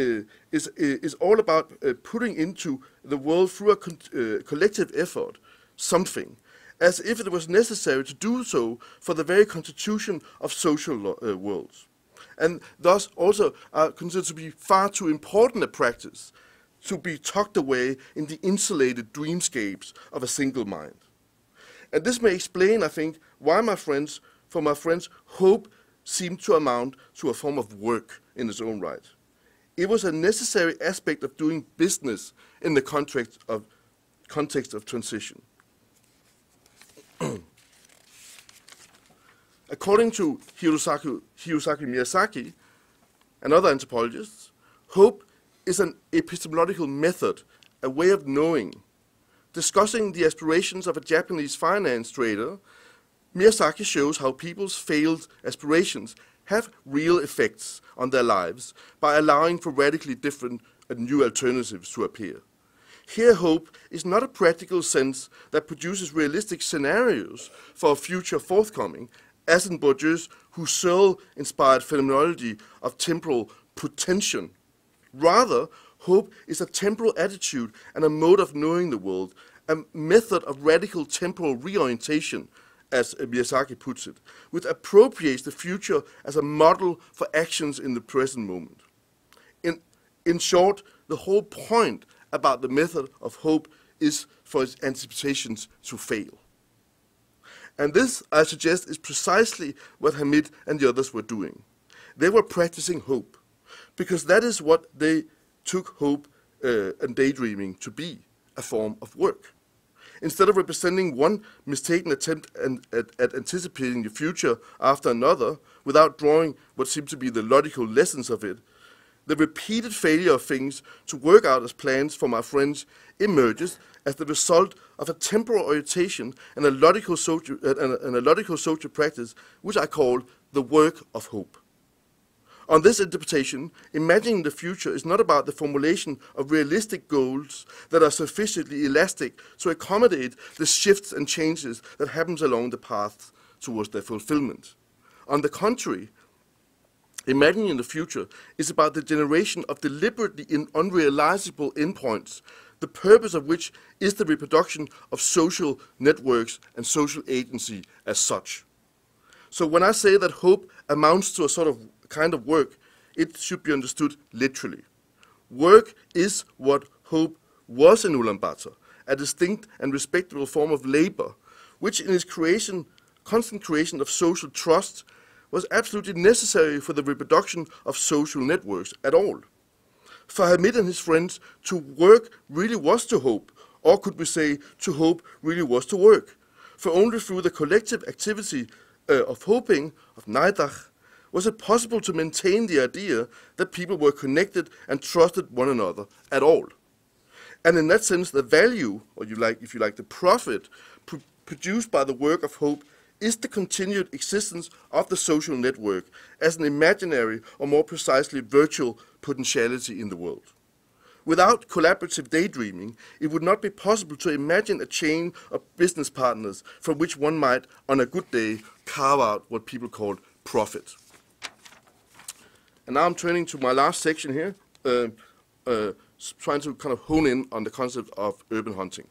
is all about putting into the world through a collective effort something, as if it was necessary to do so for the very constitution of social worlds, and thus also are considered to be far too important a practice to be tucked away in the insulated dreamscapes of a single mind. And this may explain, I think, why for my friends, hope seemed to amount to a form of work in its own right. It was a necessary aspect of doing business in the context of transition. According to Hirosaki Miyazaki and other anthropologists, hope is an epistemological method, a way of knowing. Discussing the aspirations of a Japanese finance trader, Miyazaki shows how people's failed aspirations have real effects on their lives by allowing for radically different and new alternatives to appear. Here, hope is not a practical sense that produces realistic scenarios for a future forthcoming, as in Bourdieu's Husserl-inspired phenomenology of temporal pretension. Rather, hope is a temporal attitude and a mode of knowing the world, a method of radical temporal reorientation, as Miyazaki puts it, which appropriates the future as a model for actions in the present moment. In short, the whole point about the method of hope is for its anticipations to fail. And this, I suggest, is precisely what Hamid and the others were doing. They were practicing hope, because that is what they took hope and daydreaming to be, a form of work. Instead of representing one mistaken attempt at anticipating the future after another, without drawing what seemed to be the logical lessons of it, the repeated failure of things to work out as plans for my friends emerges as the result of a temporal orientation and a logical social practice, which I call the work of hope. On this interpretation, imagining the future is not about the formulation of realistic goals that are sufficiently elastic to accommodate the shifts and changes that happens along the path towards their fulfillment. On the contrary, imagining the future is about the generation of deliberately unrealizable endpoints, the purpose of which is the reproduction of social networks and social agency as such. So when I say that hope amounts to a sort of kind of work, it should be understood literally. Work is what hope was in Ulaanbaatar, a distinct and respectable form of labor, which in its constant creation of social trust, was absolutely necessary for the reproduction of social networks at all. For Hamid and his friends, to work really was to hope, or could we say, to hope really was to work. For only through the collective activity of hoping, of Naidach, was it possible to maintain the idea that people were connected and trusted one another at all. And in that sense, the value, or if you like, the profit produced by the work of hope is the continued existence of the social network as an imaginary, or more precisely virtual, potentiality in the world. Without collaborative daydreaming, it would not be possible to imagine a chain of business partners from which one might, on a good day, carve out what people call profit. And now I'm turning to my last section here, trying to kind of hone in on the concept of urban hunting.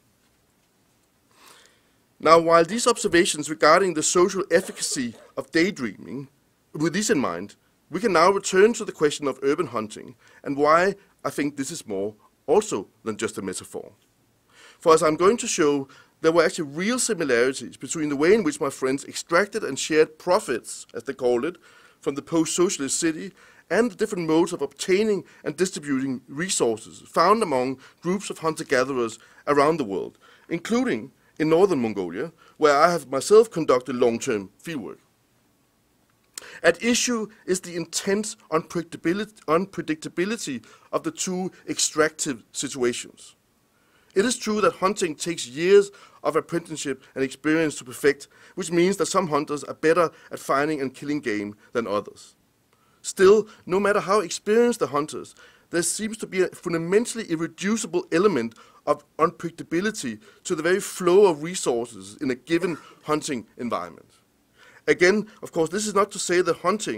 Now, while these observations regarding the social efficacy of daydreaming, with these in mind, we can now return to the question of urban hunting and why I think this is more also than just a metaphor. For as I'm going to show, there were actually real similarities between the way in which my friends extracted and shared profits, as they called it, from the post-socialist city and the different modes of obtaining and distributing resources found among groups of hunter-gatherers around the world, including in northern Mongolia, where I have myself conducted long-term fieldwork. At issue is the intense unpredictability of the two extractive situations. It is true that hunting takes years of apprenticeship and experience to perfect, which means that some hunters are better at finding and killing game than others. Still, no matter how experienced the hunters, there seems to be a fundamentally irreducible element of unpredictability to the very flow of resources in a given hunting environment. Again, of course, this is not to say that hunting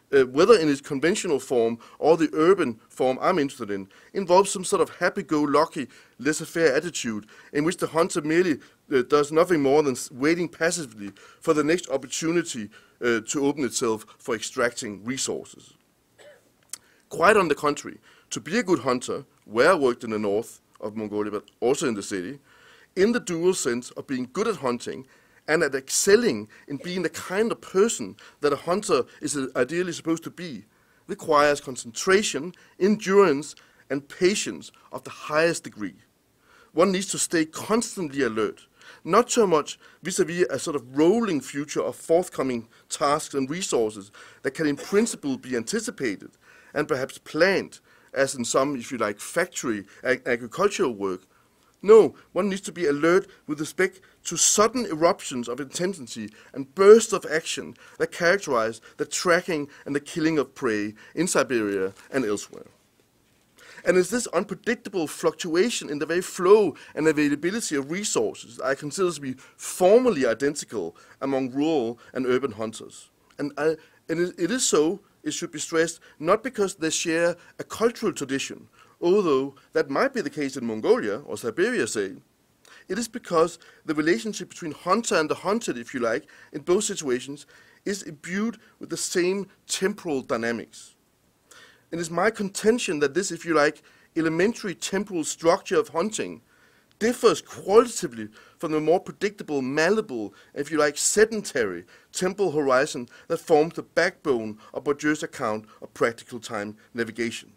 whether in its conventional form or the urban form I'm interested in, involves some sort of happy-go-lucky, laissez-faire attitude in which the hunter merely does nothing more than waiting passively for the next opportunity to open itself for extracting resources. Quite on the contrary, to be a good hunter, where I worked in the north of Mongolia, but also in the city, in the dual sense of being good at hunting and at excelling in being the kind of person that a hunter is ideally supposed to be, requires concentration, endurance, and patience of the highest degree. One needs to stay constantly alert, not so much vis-à-vis a sort of rolling future of forthcoming tasks and resources that can in principle be anticipated and perhaps planned, as in some, if you like, factory agricultural work. No, one needs to be alert with respect to sudden eruptions of intensity and bursts of action that characterize the tracking and the killing of prey in Siberia and elsewhere. And it's this unpredictable fluctuation in the very flow and availability of resources I consider to be formally identical among rural and urban hunters. And it is so, it should be stressed, not because they share a cultural tradition, although that might be the case in Mongolia or Siberia, say. It is because the relationship between hunter and the hunted, if you like, in both situations, is imbued with the same temporal dynamics. It is my contention that this, if you like, elementary temporal structure of hunting differs qualitatively from the more predictable, malleable, if you like, sedentary temporal horizon that forms the backbone of Bourdieu's account of practical time navigation.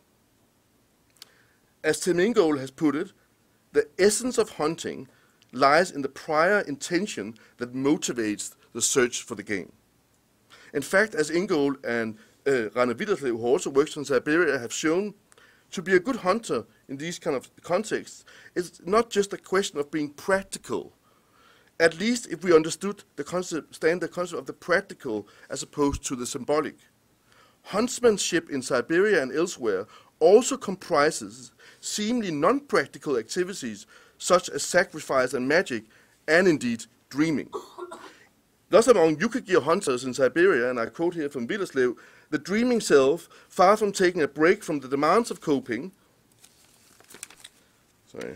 As Tim Ingold has put it, the essence of hunting lies in the prior intention that motivates the search for the game. In fact, as Ingold and Rane Willerslev, who also works in Siberia, have shown, to be a good hunter in these kind of contexts is not just a question of being practical, at least if we understood the concept of the practical as opposed to the symbolic. Huntsmanship in Siberia and elsewhere also comprises seemingly non-practical activities such as sacrifice and magic, and indeed dreaming. Thus among Yukagir hunters in Siberia, and I quote here from Willerslev, the dreaming self, far from taking a break from the demands of coping, trying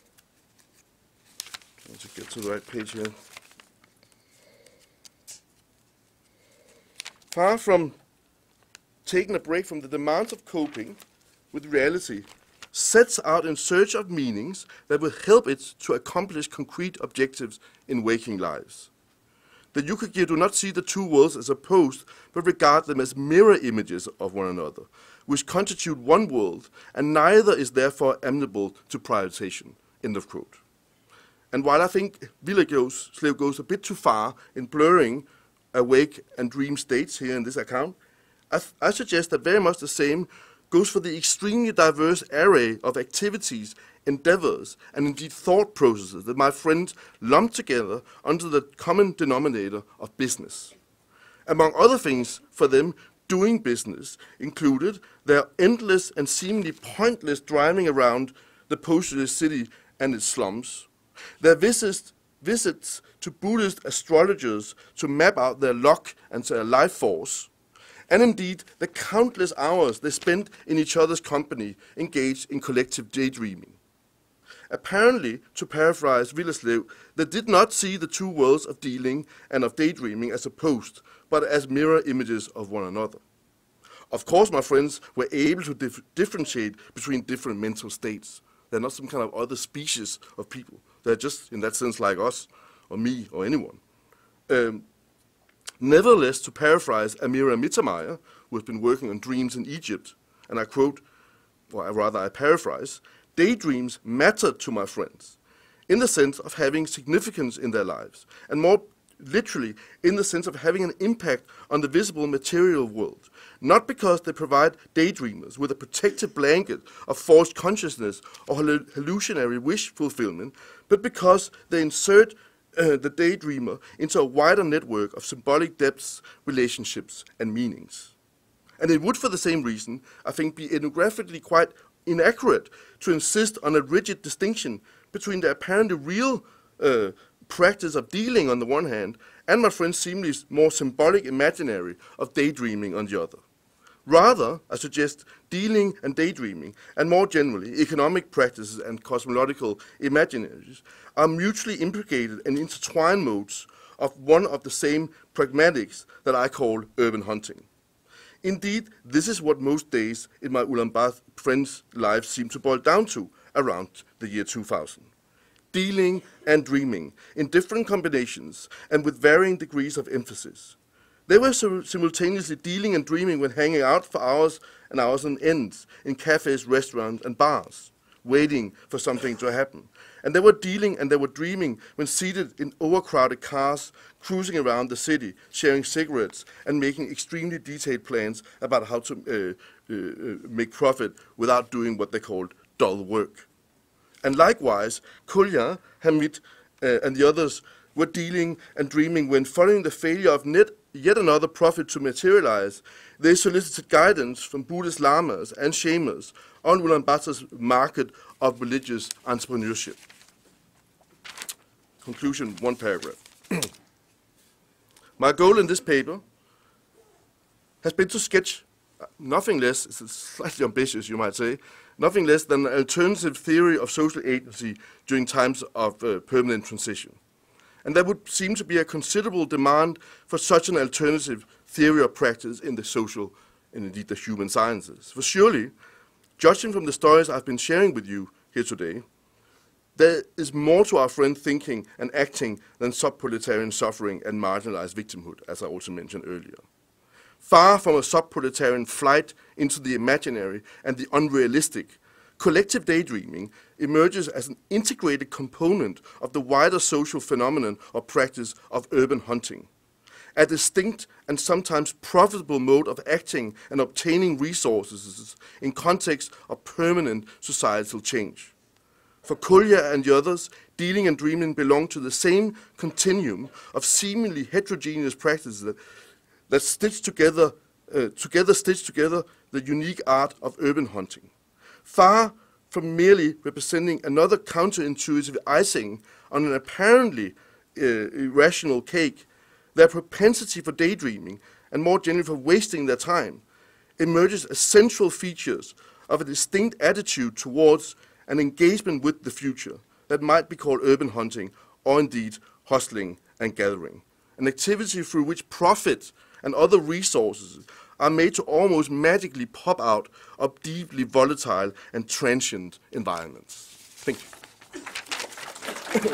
to get to the right page here. Far from taking a break from the demands of coping with reality, sets out in search of meanings that will help it to accomplish concrete objectives in waking lives. The Yukagir do not see the two worlds as opposed, but regard them as mirror images of one another, which constitute one world, and neither is therefore amenable to prioritization. End of quote. And while I think Willerslev goes a bit too far in blurring awake and dream states here in this account, I suggest that very much the same goes for the extremely diverse array of activities, endeavors, and indeed thought processes that my friends lump together under the common denominator of business. Among other things, for them, doing business included their endless and seemingly pointless driving around the post-socialist city and its slums, their visits to Buddhist astrologers to map out their luck and their life force, and indeed the countless hours they spent in each other's company, engaged in collective daydreaming. Apparently, to paraphrase Willerslev, they did not see the two worlds of dealing and of daydreaming as opposed, but as mirror images of one another. Of course, my friends were able to differentiate between different mental states. They're not some kind of other species of people. They're just, in that sense, like us, or me, or anyone. Nevertheless, to paraphrase Amira Mittermeier, who has been working on dreams in Egypt, and I quote, or rather I paraphrase, daydreams mattered to my friends in the sense of having significance in their lives, and more literally in the sense of having an impact on the visible material world, not because they provide daydreamers with a protective blanket of false consciousness or hallucinatory wish fulfillment, but because they insert the daydreamer into a wider network of symbolic depths, relationships, and meanings. And it would, for the same reason, I think, be ethnographically quite inaccurate to insist on a rigid distinction between the apparently real practice of dealing on the one hand and my friend's seemingly more symbolic imaginary of daydreaming on the other. Rather, I suggest dealing and daydreaming, and more generally, economic practices and cosmological imaginaries are mutually implicated and intertwined modes of one of the same pragmatics that I call urban hunting. Indeed, this is what most days in my Ulaanbaatar friends' lives seem to boil down to around the year 2000. Dealing and dreaming in different combinations and with varying degrees of emphasis. They were simultaneously dealing and dreaming when hanging out for hours and hours on end in cafes, restaurants, and bars, waiting for something to happen. And they were dealing and they were dreaming when seated in overcrowded cars, cruising around the city, sharing cigarettes, and making extremely detailed plans about how to make profit without doing what they called dull work. And likewise, Kulja, Hamid, and the others were dealing and dreaming when, following the failure of yet another profit to materialize, they solicited guidance from Buddhist lamas and shamans on Ulaanbaatar's market of religious entrepreneurship. Conclusion, one paragraph. My goal in this paper has been to sketch nothing less, it's slightly ambitious you might say, nothing less than an alternative theory of social agency during times of permanent transition. And there would seem to be a considerable demand for such an alternative theory of practice in the social and indeed the human sciences. For surely, judging from the stories I've been sharing with you here today, there is more to our friend thinking and acting than sub-proletarian suffering and marginalized victimhood, as I also mentioned earlier. Far from a sub-proletarian flight into the imaginary and the unrealistic, collective daydreaming emerges as an integrated component of the wider social phenomenon or practice of urban hunting, a distinct and sometimes profitable mode of acting and obtaining resources in context of permanent societal change. For Kulja and the others, dealing and dreaming belong to the same continuum of seemingly heterogeneous practices that stitch together the unique art of urban hunting. Far from merely representing another counterintuitive icing on an apparently irrational cake, their propensity for daydreaming, and more generally for wasting their time, emerges as central features of a distinct attitude towards an engagement with the future that might be called urban hunting or indeed hustling and gathering, an activity through which profit and other resources are made to almost magically pop out of deeply volatile and transient environments. Thank you.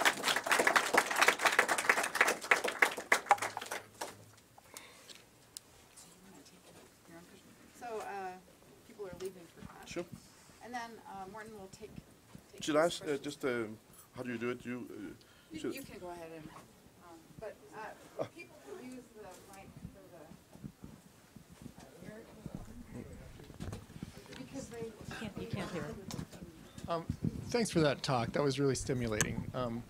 So people are leaving for class. Sure. And then Morten will take Should I these questions. just, how do you do it? You You can go ahead and, but people who use the mic for the, because they. You can't hear it. Thanks for that talk. That was really stimulating.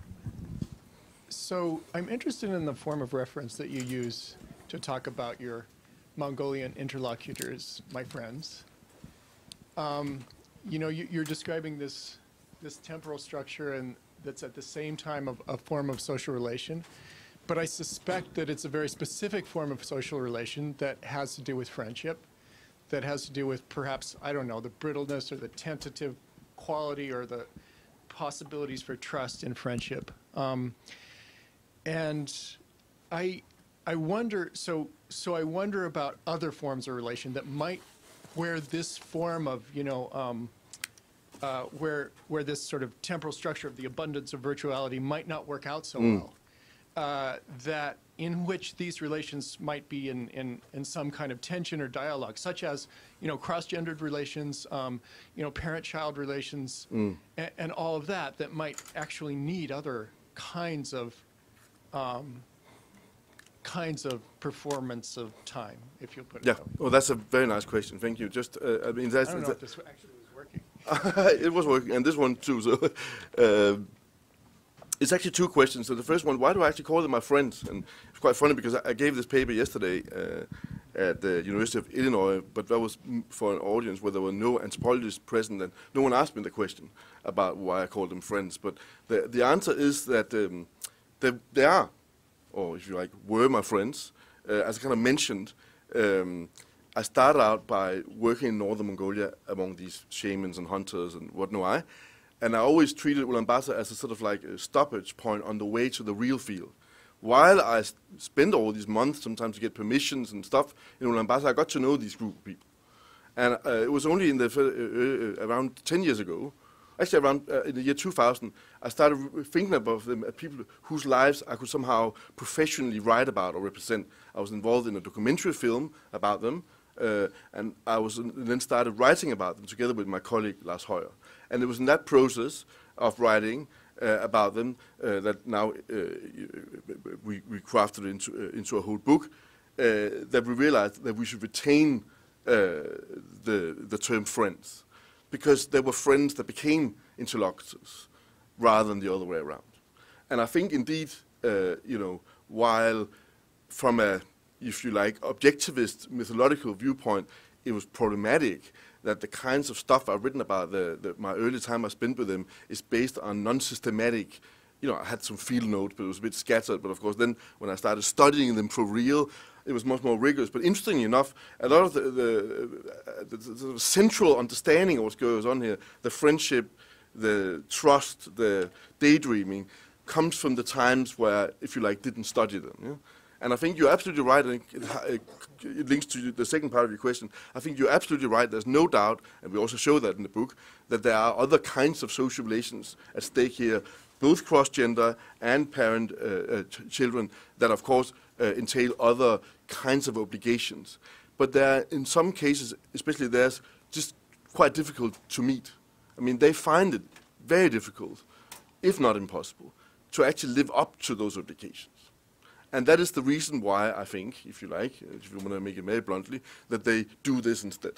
So I'm interested in the form of reference that you use to talk about your Mongolian interlocutors, my friends. You know, you're describing this temporal structure and that's at the same time a form of social relation, but I suspect that it's a very specific form of social relation that has to do with friendship, that has to do with perhaps, I don't know, the brittleness or the tentative quality or the possibilities for trust in friendship. And I wonder, so I wonder about other forms of relation that might, where this form of, you know, where this sort of temporal structure of the abundance of virtuality might not work out so well, that in which these relations might be in some kind of tension or dialogue, such as, you know, cross-gendered relations, you know, parent-child relations, and all of that might actually need other kinds of performance of time, if you'll put it Yeah, that way. well, that's a very nice question. Thank you. Just, I mean, that's, I don't know if this actually was working. it was working, and this one too. So it's actually two questions. So the first one, why do I actually call them my friends? And it's quite funny because I gave this paper yesterday at the University of Illinois, but that was for an audience where there were no anthropologists present, and no one asked me the question about why I called them friends. But the answer is that they are, or if you like, were my friends. As I kind of mentioned, I started out by working in northern Mongolia among these shamans and hunters and what know I, and I always treated Ulaanbaatar as a sort of like a stoppage point on the way to the real field. While I spent all these months sometimes to get permissions and stuff in Ulaanbaatar, I got to know these group of people. And it was only in the around 10 years ago, actually around in the year 2000, I started thinking about them as people whose lives I could somehow professionally write about or represent. I was involved in a documentary film about them, and I was then started writing about them together with my colleague Lars Høyer. And it was in that process of writing about them that now we crafted into a whole book that we realized that we should retain the term friends, because they were friends that became interlocutors rather than the other way around. And I think indeed, while from a, if you like, objectivist mythological viewpoint, it was problematic that the kinds of stuff I've written about my early time I spent with them is based on non-systematic. I had some field notes, but it was a bit scattered. But of course, then when I started studying them for real, it was much more rigorous. But interestingly enough, a lot of the central understanding of what goes on here, the friendship, the trust, the daydreaming, comes from the times where, if you like, didn't study them. Yeah? And I think you're absolutely right, and it links to the second part of your question. I think you're absolutely right. There's no doubt, and we also show that in the book, that there are other kinds of social relations at stake here, both cross-gender and parent children, that of course entail other kinds of obligations. But there, in some cases, especially there's just quite difficult to meet. I mean, they find it very difficult, if not impossible, to actually live up to those obligations. And that is the reason why I think, if you like, if you want to make it very bluntly, that they do this instead.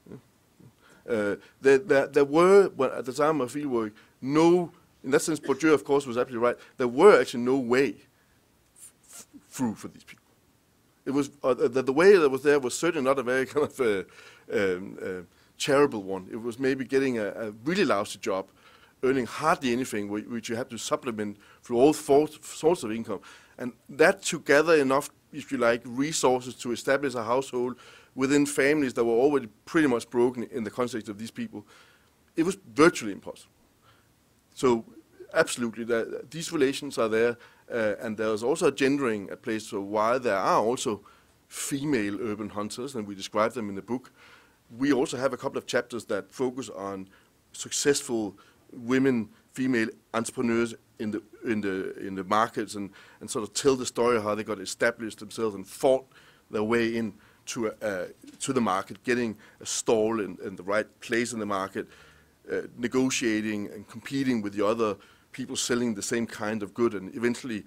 There were, at the time of fieldwork, no, in that sense, Bourdieu, of course, was absolutely right. There were actually no way through for these people. It was the way that was there was certainly not a very kind of charitable one. It was maybe getting a really lousy job, earning hardly anything, which you had to supplement through all sorts of income. And that together enough, if you like, resources to establish a household within families that were already pretty much broken in the context of these people, it was virtually impossible. So absolutely, these relations are there, and there's also a gendering at play. So while there are also female urban hunters, and we describe them in the book, we also have a couple of chapters that focus on successful women, female entrepreneurs in the markets, and sort of tell the story of how they got established themselves and fought their way in to the market, getting a stall in the right place in the market, negotiating and competing with the other people selling the same kind of good, and eventually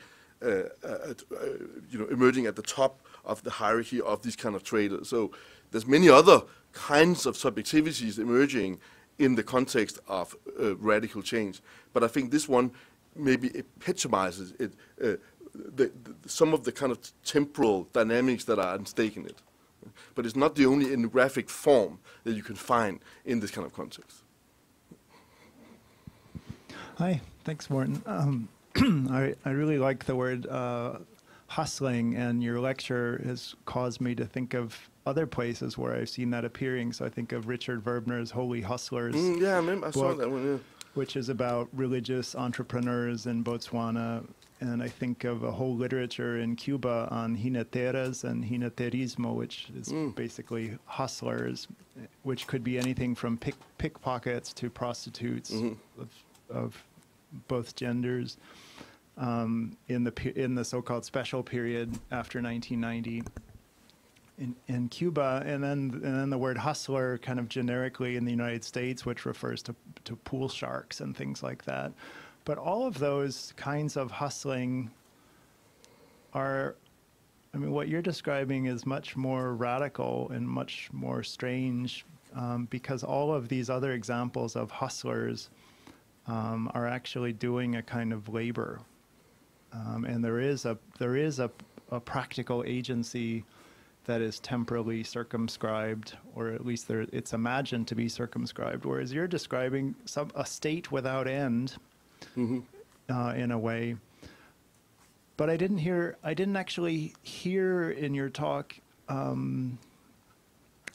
emerging at the top of the hierarchy of these kind of traders. So there's many other kinds of subjectivities emerging in the context of radical change. But I think this one maybe epitomizes it, some of the kind of temporal dynamics that are at stake in it. But it's not the only ethnographic form that you can find in this kind of context. Hi, thanks, Morten. I really like the word hustling, and your lecture has caused me to think of other places where I've seen that appearing. So I think of Richard Verbner's Holy Hustlers. Yeah, I remember, I saw that one, yeah. Which is about religious entrepreneurs in Botswana. And I think of a whole literature in Cuba on jineteras and jineterismo, which is basically hustlers, which could be anything from pickpockets to prostitutes of both genders in the so-called special period after 1990 in Cuba, and then the word hustler kind of generically in the United States, which refers to pool sharks and things like that. But all of those kinds of hustling are, I mean, what you're describing is much more radical and much more strange, because all of these other examples of hustlers are actually doing a kind of labor, and there is a practical agency that is temporally circumscribed, or at least it's imagined to be circumscribed. Whereas you're describing a state without end, in a way. But I didn't actually hear in your talk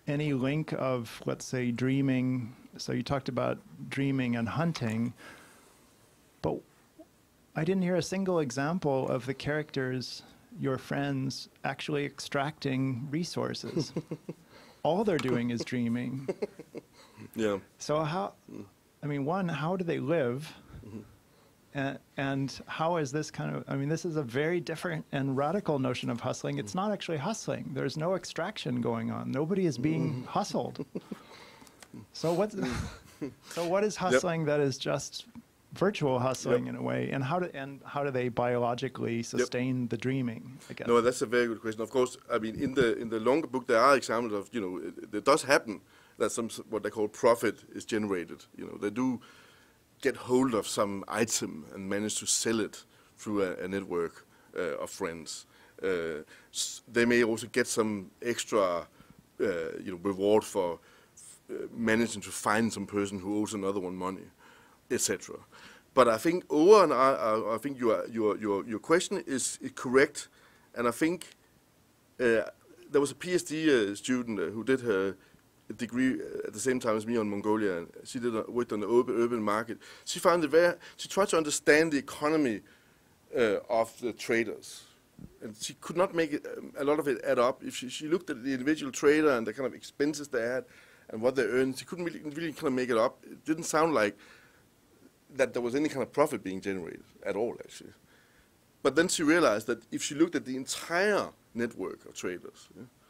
any link of, let's say, dreaming. So you talked about dreaming and hunting, but I didn't hear a single example of the characters, your friends, actually extracting resources. All they're doing is dreaming. Yeah. So how, I mean, one, how do they live? And how is this kind of, I mean, this is a very different and radical notion of hustling. It's not actually hustling. There's no extraction going on. Nobody is being hustled. So what is hustling that is just virtual hustling in a way? And how do they biologically sustain the dreaming, I guess? No, that's a very good question. Of course, I mean, in the longer book, there are examples of, it does happen that some, what they call profit is generated. They do get hold of some item and manage to sell it through a network of friends. They may also get some extra, reward for managing to find some person who owes another one money, etc. But I think I think your question is correct, and I think there was a PhD student who did her degree at the same time as me on Mongolia, and she worked on the urban market. She found she tried to understand the economy of the traders, and she could not make it, a lot of it add up. If she looked at the individual trader and the kind of expenses they had and what they earned, she couldn't really kind of make it up. It didn't sound like that there was any kind of profit being generated at all, actually. But then she realized that if she looked at the entire network of traders,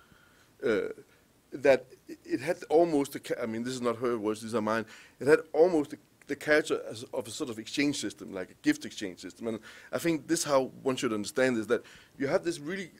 that it had almost, I mean, this is not her words, these are mine, it had almost the character of a sort of exchange system, like a gift exchange system. And I think this is how one should understand this, that you have this really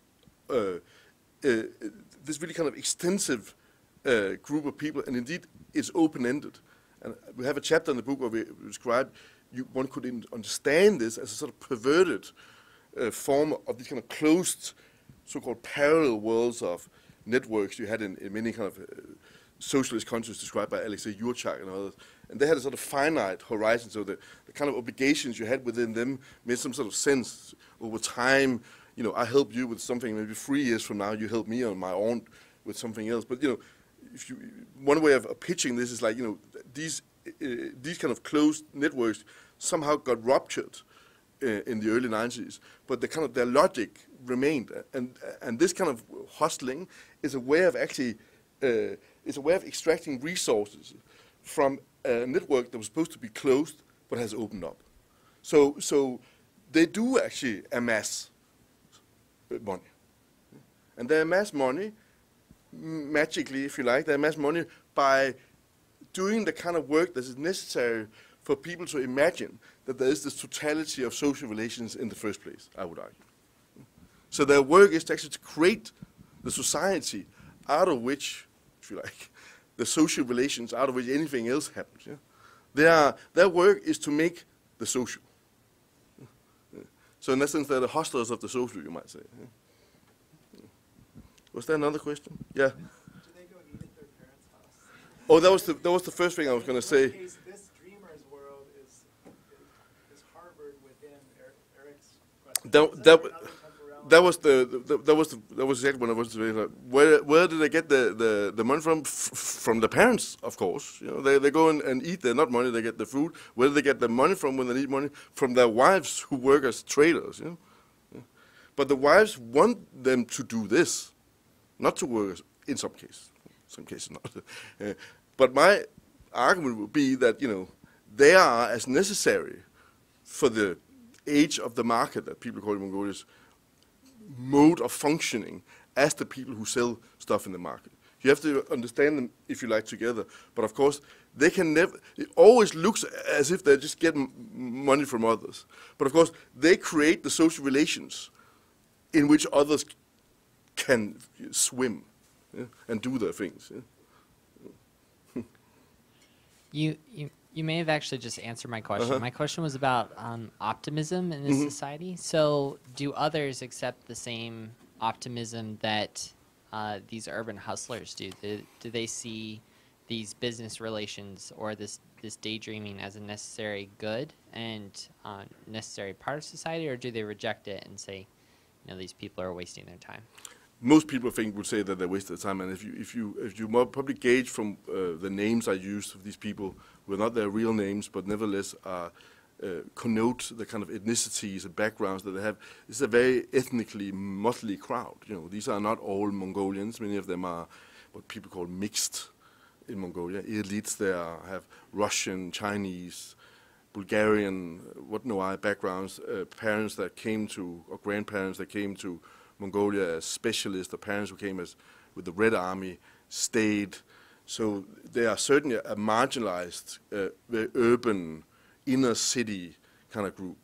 kind of extensive group of people, and indeed it's open-ended. And we have a chapter in the book where we describe one could understand this as a sort of perverted form of these kind of closed, so-called parallel worlds of networks you had in many kind of socialist countries described by Alexei Yurchak and others. And they had a sort of finite horizon, so the kind of obligations you had within them made some sort of sense over time. I help you with something, maybe 3 years from now you help me on my own with something else. But, one way of pitching this is like, these kind of closed networks somehow got ruptured in the early 90s, but their logic remained. And this kind of hustling is a way of actually, extracting resources from a network that was supposed to be closed but has opened up. So they do actually amass money. And they amass money magically, if you like. They amass money by doing the kind of work that is necessary for people to imagine that there is this totality of social relations in the first place, I would argue. So their work is actually to create the society out of which, if you like, the social relations out of which anything else happens. Yeah? Their work is to make the social. So in that sense, they're the hustlers of the social, you might say. Was there another question? Yeah. Do they go eat at their parents' house? Oh, that was the first thing I was going to say. This dreamer's world is Harvard within Eric's question. That was exactly what I was saying. Where did they get the money from? From the parents, of course. They go and eat. They're not money. They get the food. Where do they get the money from when they need money? From their wives who work as traders. Yeah. But the wives want them to do this, not to work in some cases not. But my argument would be that they are as necessary for the age of the market that people call it Mongolia's mode of functioning as the people who sell stuff in the market. You have to understand them, if you like, together. But of course, they can never, it always looks as if they're just getting money from others. But of course, they create the social relations in which others can swim and do their things. You may have actually just answered my question. My question was about optimism in this society. So do others accept the same optimism that these urban hustlers do? Do they see these business relations or this daydreaming as a necessary good and necessary part of society, or do they reject it and say, these people are wasting their time? most people would say that they're wasted time. And if you more probably gauge from the names I used of these people, who are not their real names, but nevertheless connote the kind of ethnicities and backgrounds that they have. This is a very ethnically motley crowd. You know, these are not all Mongolians. Many of them are what people call mixed in Mongolia. Elites there have Russian, Chinese, Bulgarian, what know I, backgrounds, parents that came to, or grandparents that came to Mongolia as specialists, or parents who came as with the Red Army, stayed. So they are certainly a marginalized, very urban, inner city kind of group,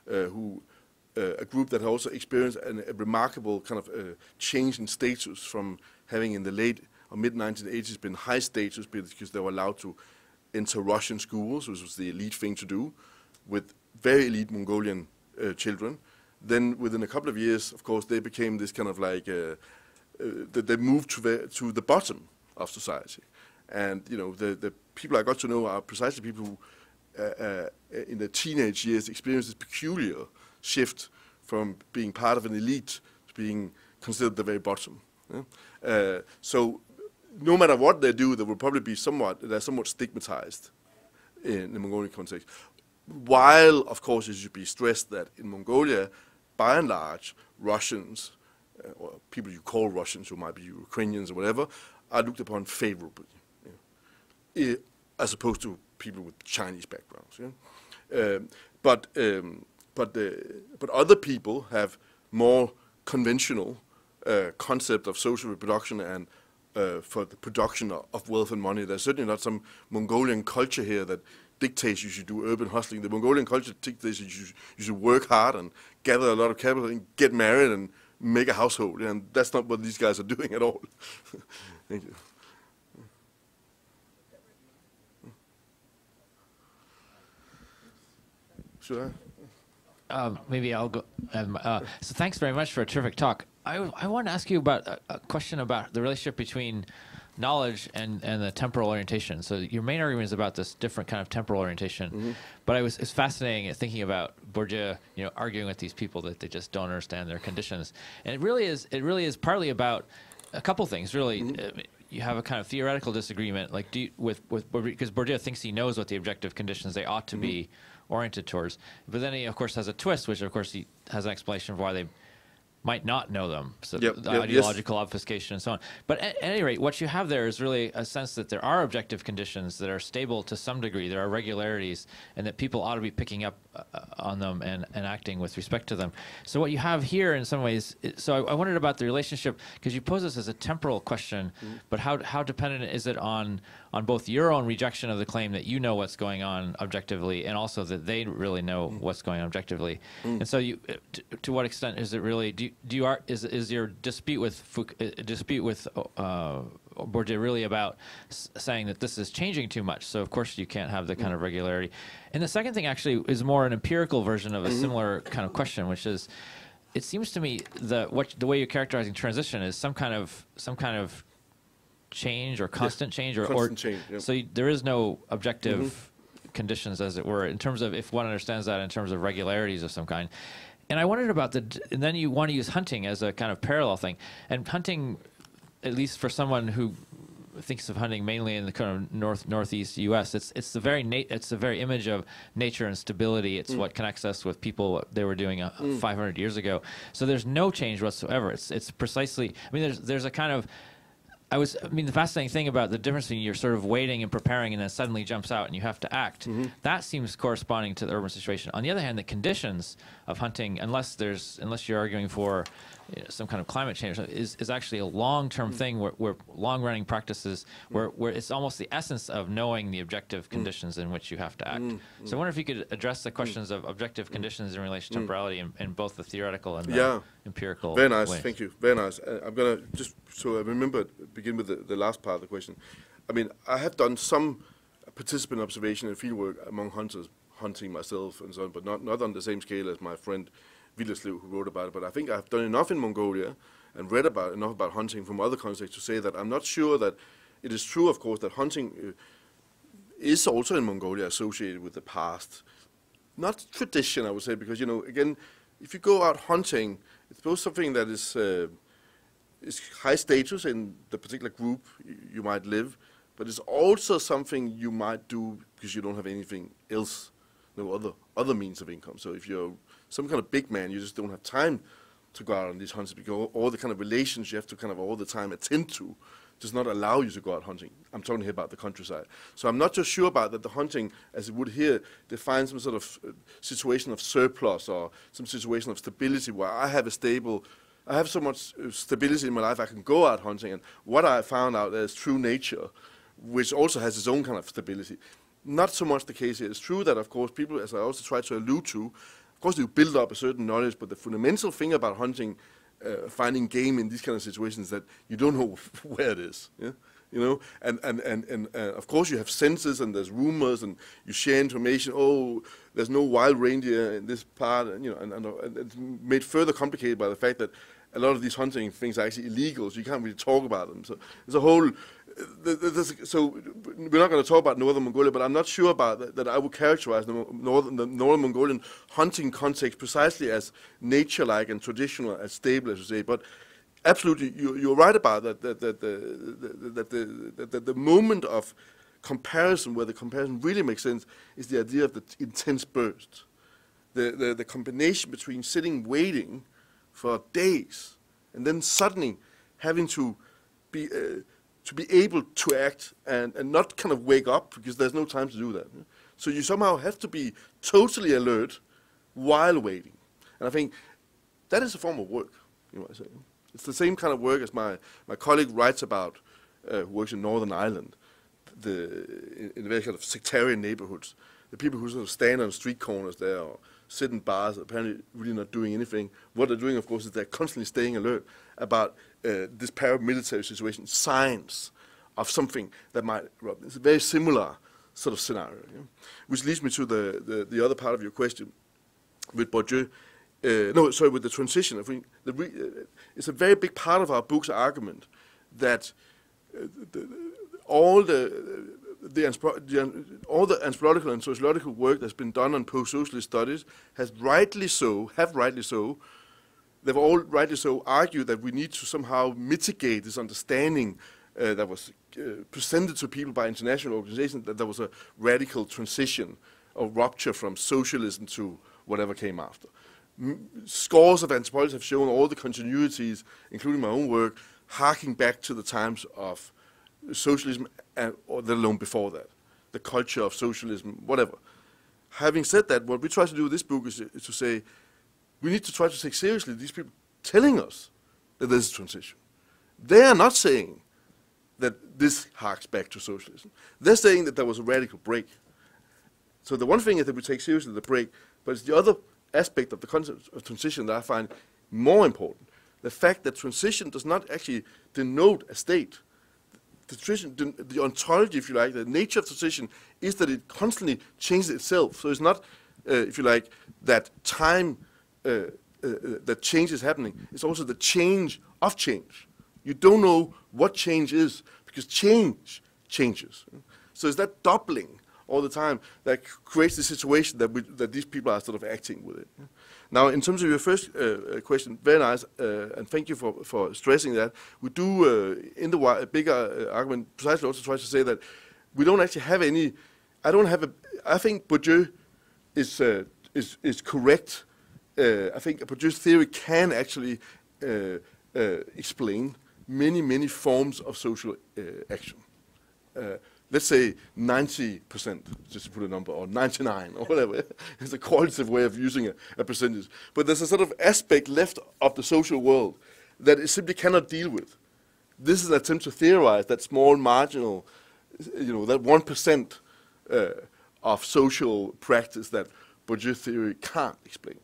a group that also experienced a remarkable kind of change in status from having in the late or mid-1980s been high status because they were allowed to enter Russian schools, which was the elite thing to do, with very elite Mongolian children. Then within a couple of years, of course, they became this kind of like, they moved to the bottom of society. And, you know, the people I got to know are precisely people who, in their teenage years, experienced this peculiar shift from being part of an elite to being considered the very bottom. Yeah? So no matter what they do, they will probably be they're somewhat stigmatized in the Mongolian context. While, of course, it should be stressed that in Mongolia, by and large, Russians, or people you call Russians, who might be Ukrainians or whatever, are looked upon favorably, you know, as opposed to people with Chinese backgrounds. Yeah? But other people have more conventional concept of social reproduction and for the production of wealth and money. There's certainly not some Mongolian culture here that dictates you should do urban hustling. The Mongolian culture dictates you should work hard and gather a lot of capital and get married and make a household. And that's not what these guys are doing at all. Thank you. Should I? Maybe I'll go. So thanks very much for a terrific talk. I want to ask you about a question about the relationship between knowledge and the temporal orientation. So your main argument is about this different kind of temporal orientation, but it's fascinating thinking about Bourdieu, you know, arguing with these people that they just don't understand their conditions, and it really is partly about a couple things. Really, you have a kind of theoretical disagreement, like because Bourdieu thinks he knows what the objective conditions they ought to be oriented towards, but then he of course has a twist, which of course he has an explanation of why they might not know them, so the ideological obfuscation and so on. But at any rate, what you have there is really a sense that there are objective conditions that are stable to some degree, there are regularities, and that people ought to be picking up on them and acting with respect to them. So what you have here in some ways, so I wondered about the relationship, because you pose this as a temporal question, but how dependent is it on both your own rejection of the claim that you know what's going on objectively, and also that they really know what's going on objectively? And so to what extent is it really, is your dispute with Bourdieu really about saying that this is changing too much? So of course you can't have the kind of regularity. And the second thing actually is more an empirical version of a similar kind of question, which is, it seems to me that the way you're characterizing transition is some kind of change or constant change, or constant change. Yeah. So there is no objective conditions, as it were, in terms of, if one understands that in terms of regularities of some kind. And I wondered about and then you want to use hunting as a kind of parallel thing. And hunting, at least for someone who thinks of hunting mainly in the kind of northeast U.S., it's the very image of nature and stability. It's what connects us with people, what they were doing 500 years ago. So there's no change whatsoever. It's precisely, I mean, there's a kind of, the fascinating thing about the difference between you're sort of waiting and preparing and then suddenly jumps out and you have to act, that seems corresponding to the urban situation. On the other hand, the conditions of hunting, unless you're arguing for some kind of climate change, is actually a long-term thing where long-running practices where it's almost the essence of knowing the objective conditions in which you have to act. So I wonder if you could address the questions of objective conditions in relation to temporality in both the theoretical and the empirical Very nice, ways. thank you. Very nice. I'm going to just, so I remember, begin with the last part of the question. I mean, I have done some participant observation and fieldwork among hunters, hunting myself and so on, but not on the same scale as my friend Willerslev, who wrote about it. But I think I've done enough in Mongolia and read enough about hunting from other contexts to say that I'm not sure that it is true, of course, that hunting is also in Mongolia associated with the past. Not tradition, I would say, because, you know, again, if you go out hunting, it's both something that is is high status in the particular group you might live, but it's also something you might do because you don't have anything else, no other means of income. So if you're some kind of big man, you just don't have time to go out on these hunts because all the kind of relations you have to kind of all the time attend to does not allow you to go out hunting. I'm talking here about the countryside. So I'm not just sure about that the hunting, as it would here, defines some sort of situation of surplus or some situation of stability where I have so much stability in my life I can go out hunting. And what I found out is true nature, which also has its own kind of stability. Not so much the case here. It's true that, of course, people, as I also try to allude to, of course, they build up a certain knowledge, but the fundamental thing about hunting, finding game in these kind of situations, that you don't know where it is. Yeah? You know, and of course you have senses and there's rumors and you share information. Oh, there's no wild reindeer in this part, and you know, and it's made further complicated by the fact that a lot of these hunting things are actually illegal, so you can't really talk about them. So there's a whole. So we're not going to talk about Northern Mongolia, but I'm not sure about that I would characterize the Northern Mongolian hunting context precisely as nature-like and traditional, as stable, as you say. But absolutely, you're right about that. That the moment of comparison, where the comparison really makes sense, is the idea of the intense burst. The combination between sitting waiting for days and then suddenly having to be able to act and not kind of wake up because there's no time to do that. So you somehow have to be totally alert while waiting. And I think that is a form of work, you might say. It's the same kind of work as my colleague writes about, who works in Northern Ireland, in very kind of sectarian neighborhoods. The people who sort of stand on street corners there or sit in bars, apparently really not doing anything. What they're doing, of course, is they're constantly staying alert about this paramilitary situation, signs of something that might erupt. It's a very similar sort of scenario, which leads me to the other part of your question with Bourdieu. With the transition. I think it's a very big part of our book's argument that all the anthropological and sociological work that's been done on post-socialist studies have rightly so, they've all rightly so argued that we need to somehow mitigate this understanding that was presented to people by international organizations that there was a radical transition or rupture from socialism to whatever came after. Scores of anthropologists have shown all the continuities, including my own work, harking back to the times of socialism, or let alone before that, the culture of socialism, whatever. Having said that, what we try to do with this book is to say we need to try to take seriously these people telling us that there's a transition. They are not saying that this harks back to socialism. They're saying that there was a radical break. So the one thing is that we take seriously the break, but it's the other aspect of the concept of transition that I find more important. The fact that transition does not actually denote a state. The ontology, if you like, the nature of transition is that it constantly changes itself. So it's not, if you like, that time that change is happening. It's also the change of change. You don't know what change is because change changes. So it's that doubling all the time that creates the situation that these people are sort of acting with it. Now, in terms of your first question, very nice, and thank you for stressing that. We do, in the bigger argument, precisely also try to say that we don't actually have any. I think Bourdieu is correct. I think Bourdieu's theory can actually explain many forms of social action. Let's say 90%, just to put a number, or 99, or whatever. It's a qualitative way of using a percentage. But there's a sort of aspect left of the social world that it simply cannot deal with. This is an attempt to theorize that small marginal, that 1% of social practice that Bourdieu theory can't explain.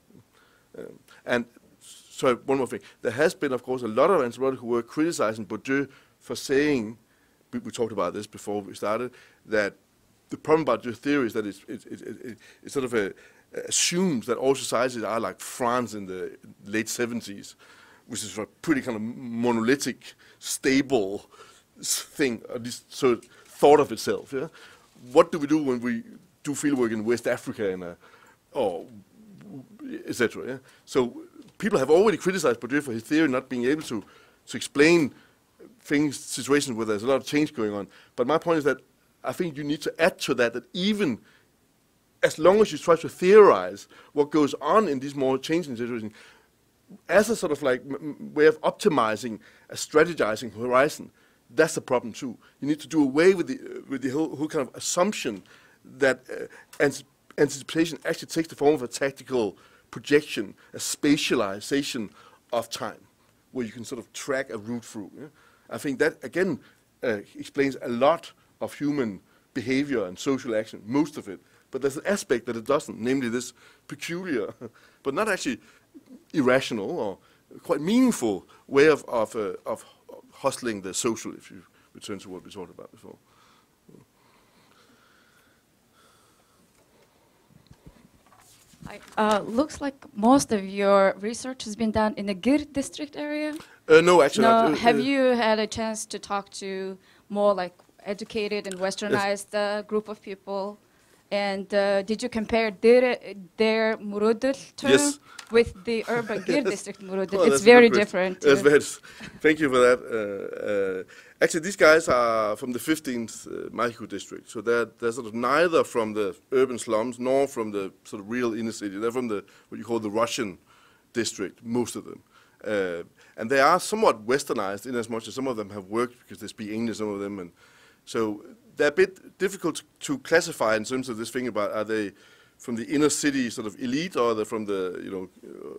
And so one more thing. There has been, of course, a lot of anthropological work criticizing Bourdieu for saying, we talked about this before we started, that the problem about your theory is that it sort of assumes that all societies are like France in the late 70s, which is a pretty kind of monolithic, stable thing, at least so it thought of itself. Yeah? What do we do when we do fieldwork in West Africa or etc.? Yeah? So people have already criticized Bourdieu for his theory not being able to to explain situations where there's a lot of change going on. But my point is that I think you need to add to that even as long as you try to theorize what goes on in these more changing situations, as a sort of like way of optimizing a strategizing horizon, that's a problem too. You need to do away with the whole kind of assumption that anticipation actually takes the form of a tactical projection, a spatialization of time, where you can sort of track a route through. Yeah? I think that, again, explains a lot of human behavior and social action, most of it. But there's an aspect that it doesn't, namely this peculiar, but not actually irrational or quite meaningful way of hustling the social, if you return to what we talked about before. Looks like most of your research has been done in the Gir district area. No, actually No, not. have you had a chance to talk to more like educated and westernized group of people? And did you compare their Murudul term Yes. with the urban Gir district Murudul? Oh, It's that's a very good question. different. That's very, thank you for that. Actually, these guys are from the 15th Mahikut district, so they're sort of neither from the urban slums nor from the sort of real inner city. They're from the what you call the Russian district, most of them. And they are somewhat westernized in as much as some of them have worked because they speak English, some of them, and so they're a bit difficult to classify in terms of this thing about are they from the inner city sort of elite or are they from the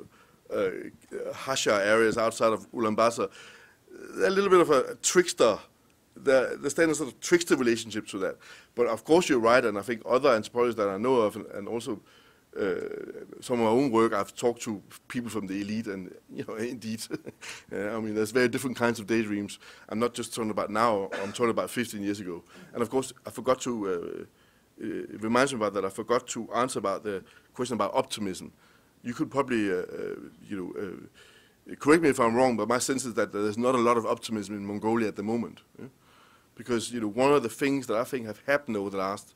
Hasha areas outside of Ulaanbaatar. They're a little bit of a trickster. They stand in a sort of trickster relationship to that. But of course you're right, and I think other anthropologists that I know of, and also some of my own work, I've talked to people from the elite, and indeed, I mean, there's very different kinds of daydreams. I'm not just talking about now. I'm talking about 15 years ago. And of course, I forgot to. It reminds me about that. I forgot to answer about the question about optimism. You could probably, correct me if I'm wrong, but my sense is that there's not a lot of optimism in Mongolia at the moment, because one of the things that I think has happened over the last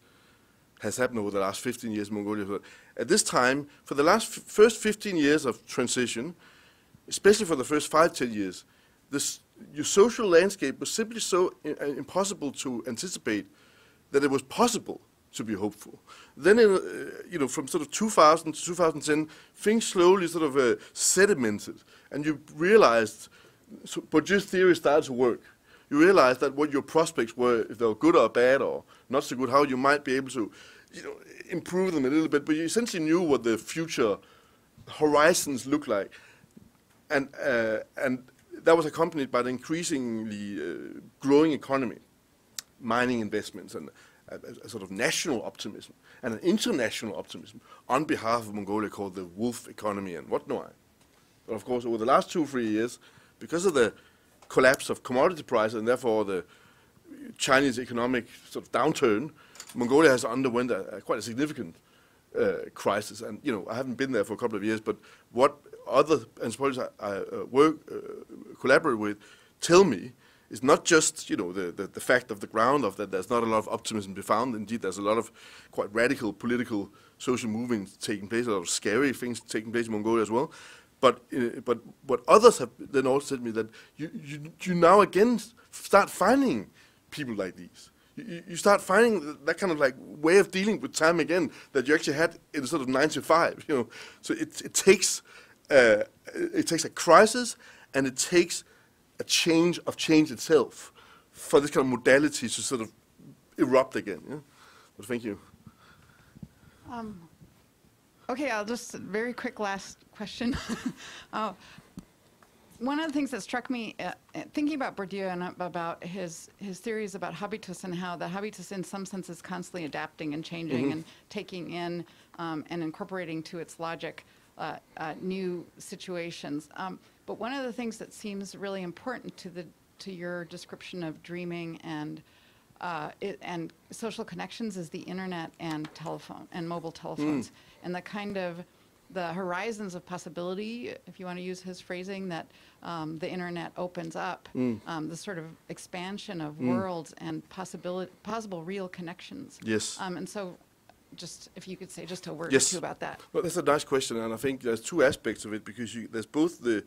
15 years in Mongolia. At this time, for the first 15 years of transition, especially for the first 5-10 years, your social landscape was simply so impossible to anticipate that it was possible to be hopeful. Then, from sort of 2000 to 2010, things slowly sort of sedimented, and you realized, Bourdieu's theory started to work. You realized that what your prospects were, if they were good or bad or not so good, how you might be able to, improve them a little bit. But you essentially knew what the future horizons looked like, and that was accompanied by the increasingly growing economy, mining investments, and a sort of national optimism and an international optimism on behalf of Mongolia called the wolf economy and whatnot. But of course, over the last 2-3 years, because of the collapse of commodity prices and therefore the Chinese economic sort of downturn, Mongolia has underwent quite a significant crisis. And I haven't been there for a couple of years, but what other anthropologists I collaborate with tell me is not just the fact of the ground of that there's not a lot of optimism to be found. Indeed, there's a lot of quite radical political, social movements taking place, a lot of scary things taking place in Mongolia as well. But what others have then also said to me that you now again start finding people like these. You start finding that kind of like way of dealing with time again that you actually had in sort of 9 to 5. So it takes a crisis and it takes a change itself for this kind of modality to sort of erupt again. Yeah? But thank you. Okay, I'll just very quick last question. One of the things that struck me thinking about Bourdieu and about his theories about habitus and how the habitus in some sense is constantly adapting and changing and taking in and incorporating to its logic new situations. But one of the things that seems really important to your description of dreaming and social connections is the internet and telephone and mobile telephones and the kind of the horizons of possibility, if you want to use his phrasing, that the internet opens up, the sort of expansion of worlds and possible real connections. Yes. And so just if you could say just a word Yes. or two about that. Well, that's a nice question, and I think there's two aspects of it, because there's both the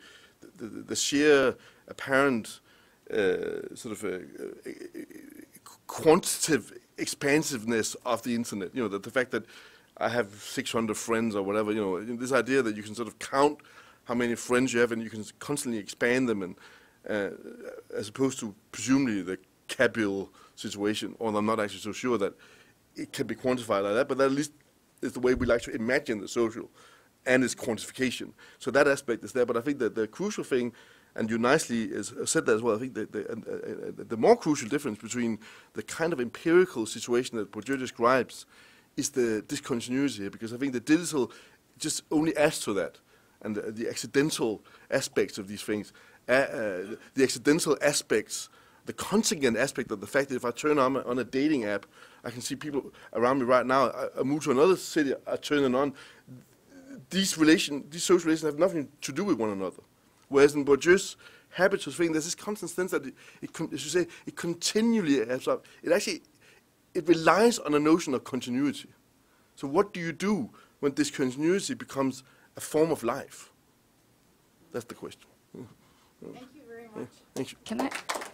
the sheer apparent sort of quantitative expansiveness of the internet. You know, the fact that I have 600 friends or whatever. You know, this idea that you can sort of count how many friends you have and you can constantly expand them, and as opposed to presumably the Kabyle situation. Although I'm not actually so sure that it can be quantified like that, but that at least is the way we like to imagine the social and its quantification. So that aspect is there. But I think that the crucial thing, and you nicely said that as well, I think that the more crucial difference between the kind of empirical situation that Bourdieu describes is the discontinuity here, because I think the digital just only adds to that. And the accidental aspects of these things, the accidental aspects, the contingent aspect of the fact that if I turn on a dating app, I can see people around me right now. I move to another city, I turn it on. These social relations have nothing to do with one another. Whereas in Bourdieu's habitus thing, there's this constant sense that it continually adds up. It relies on a notion of continuity. So what do you do when discontinuity becomes a form of life? That's the question. Thank you very much. Thank you. Can I?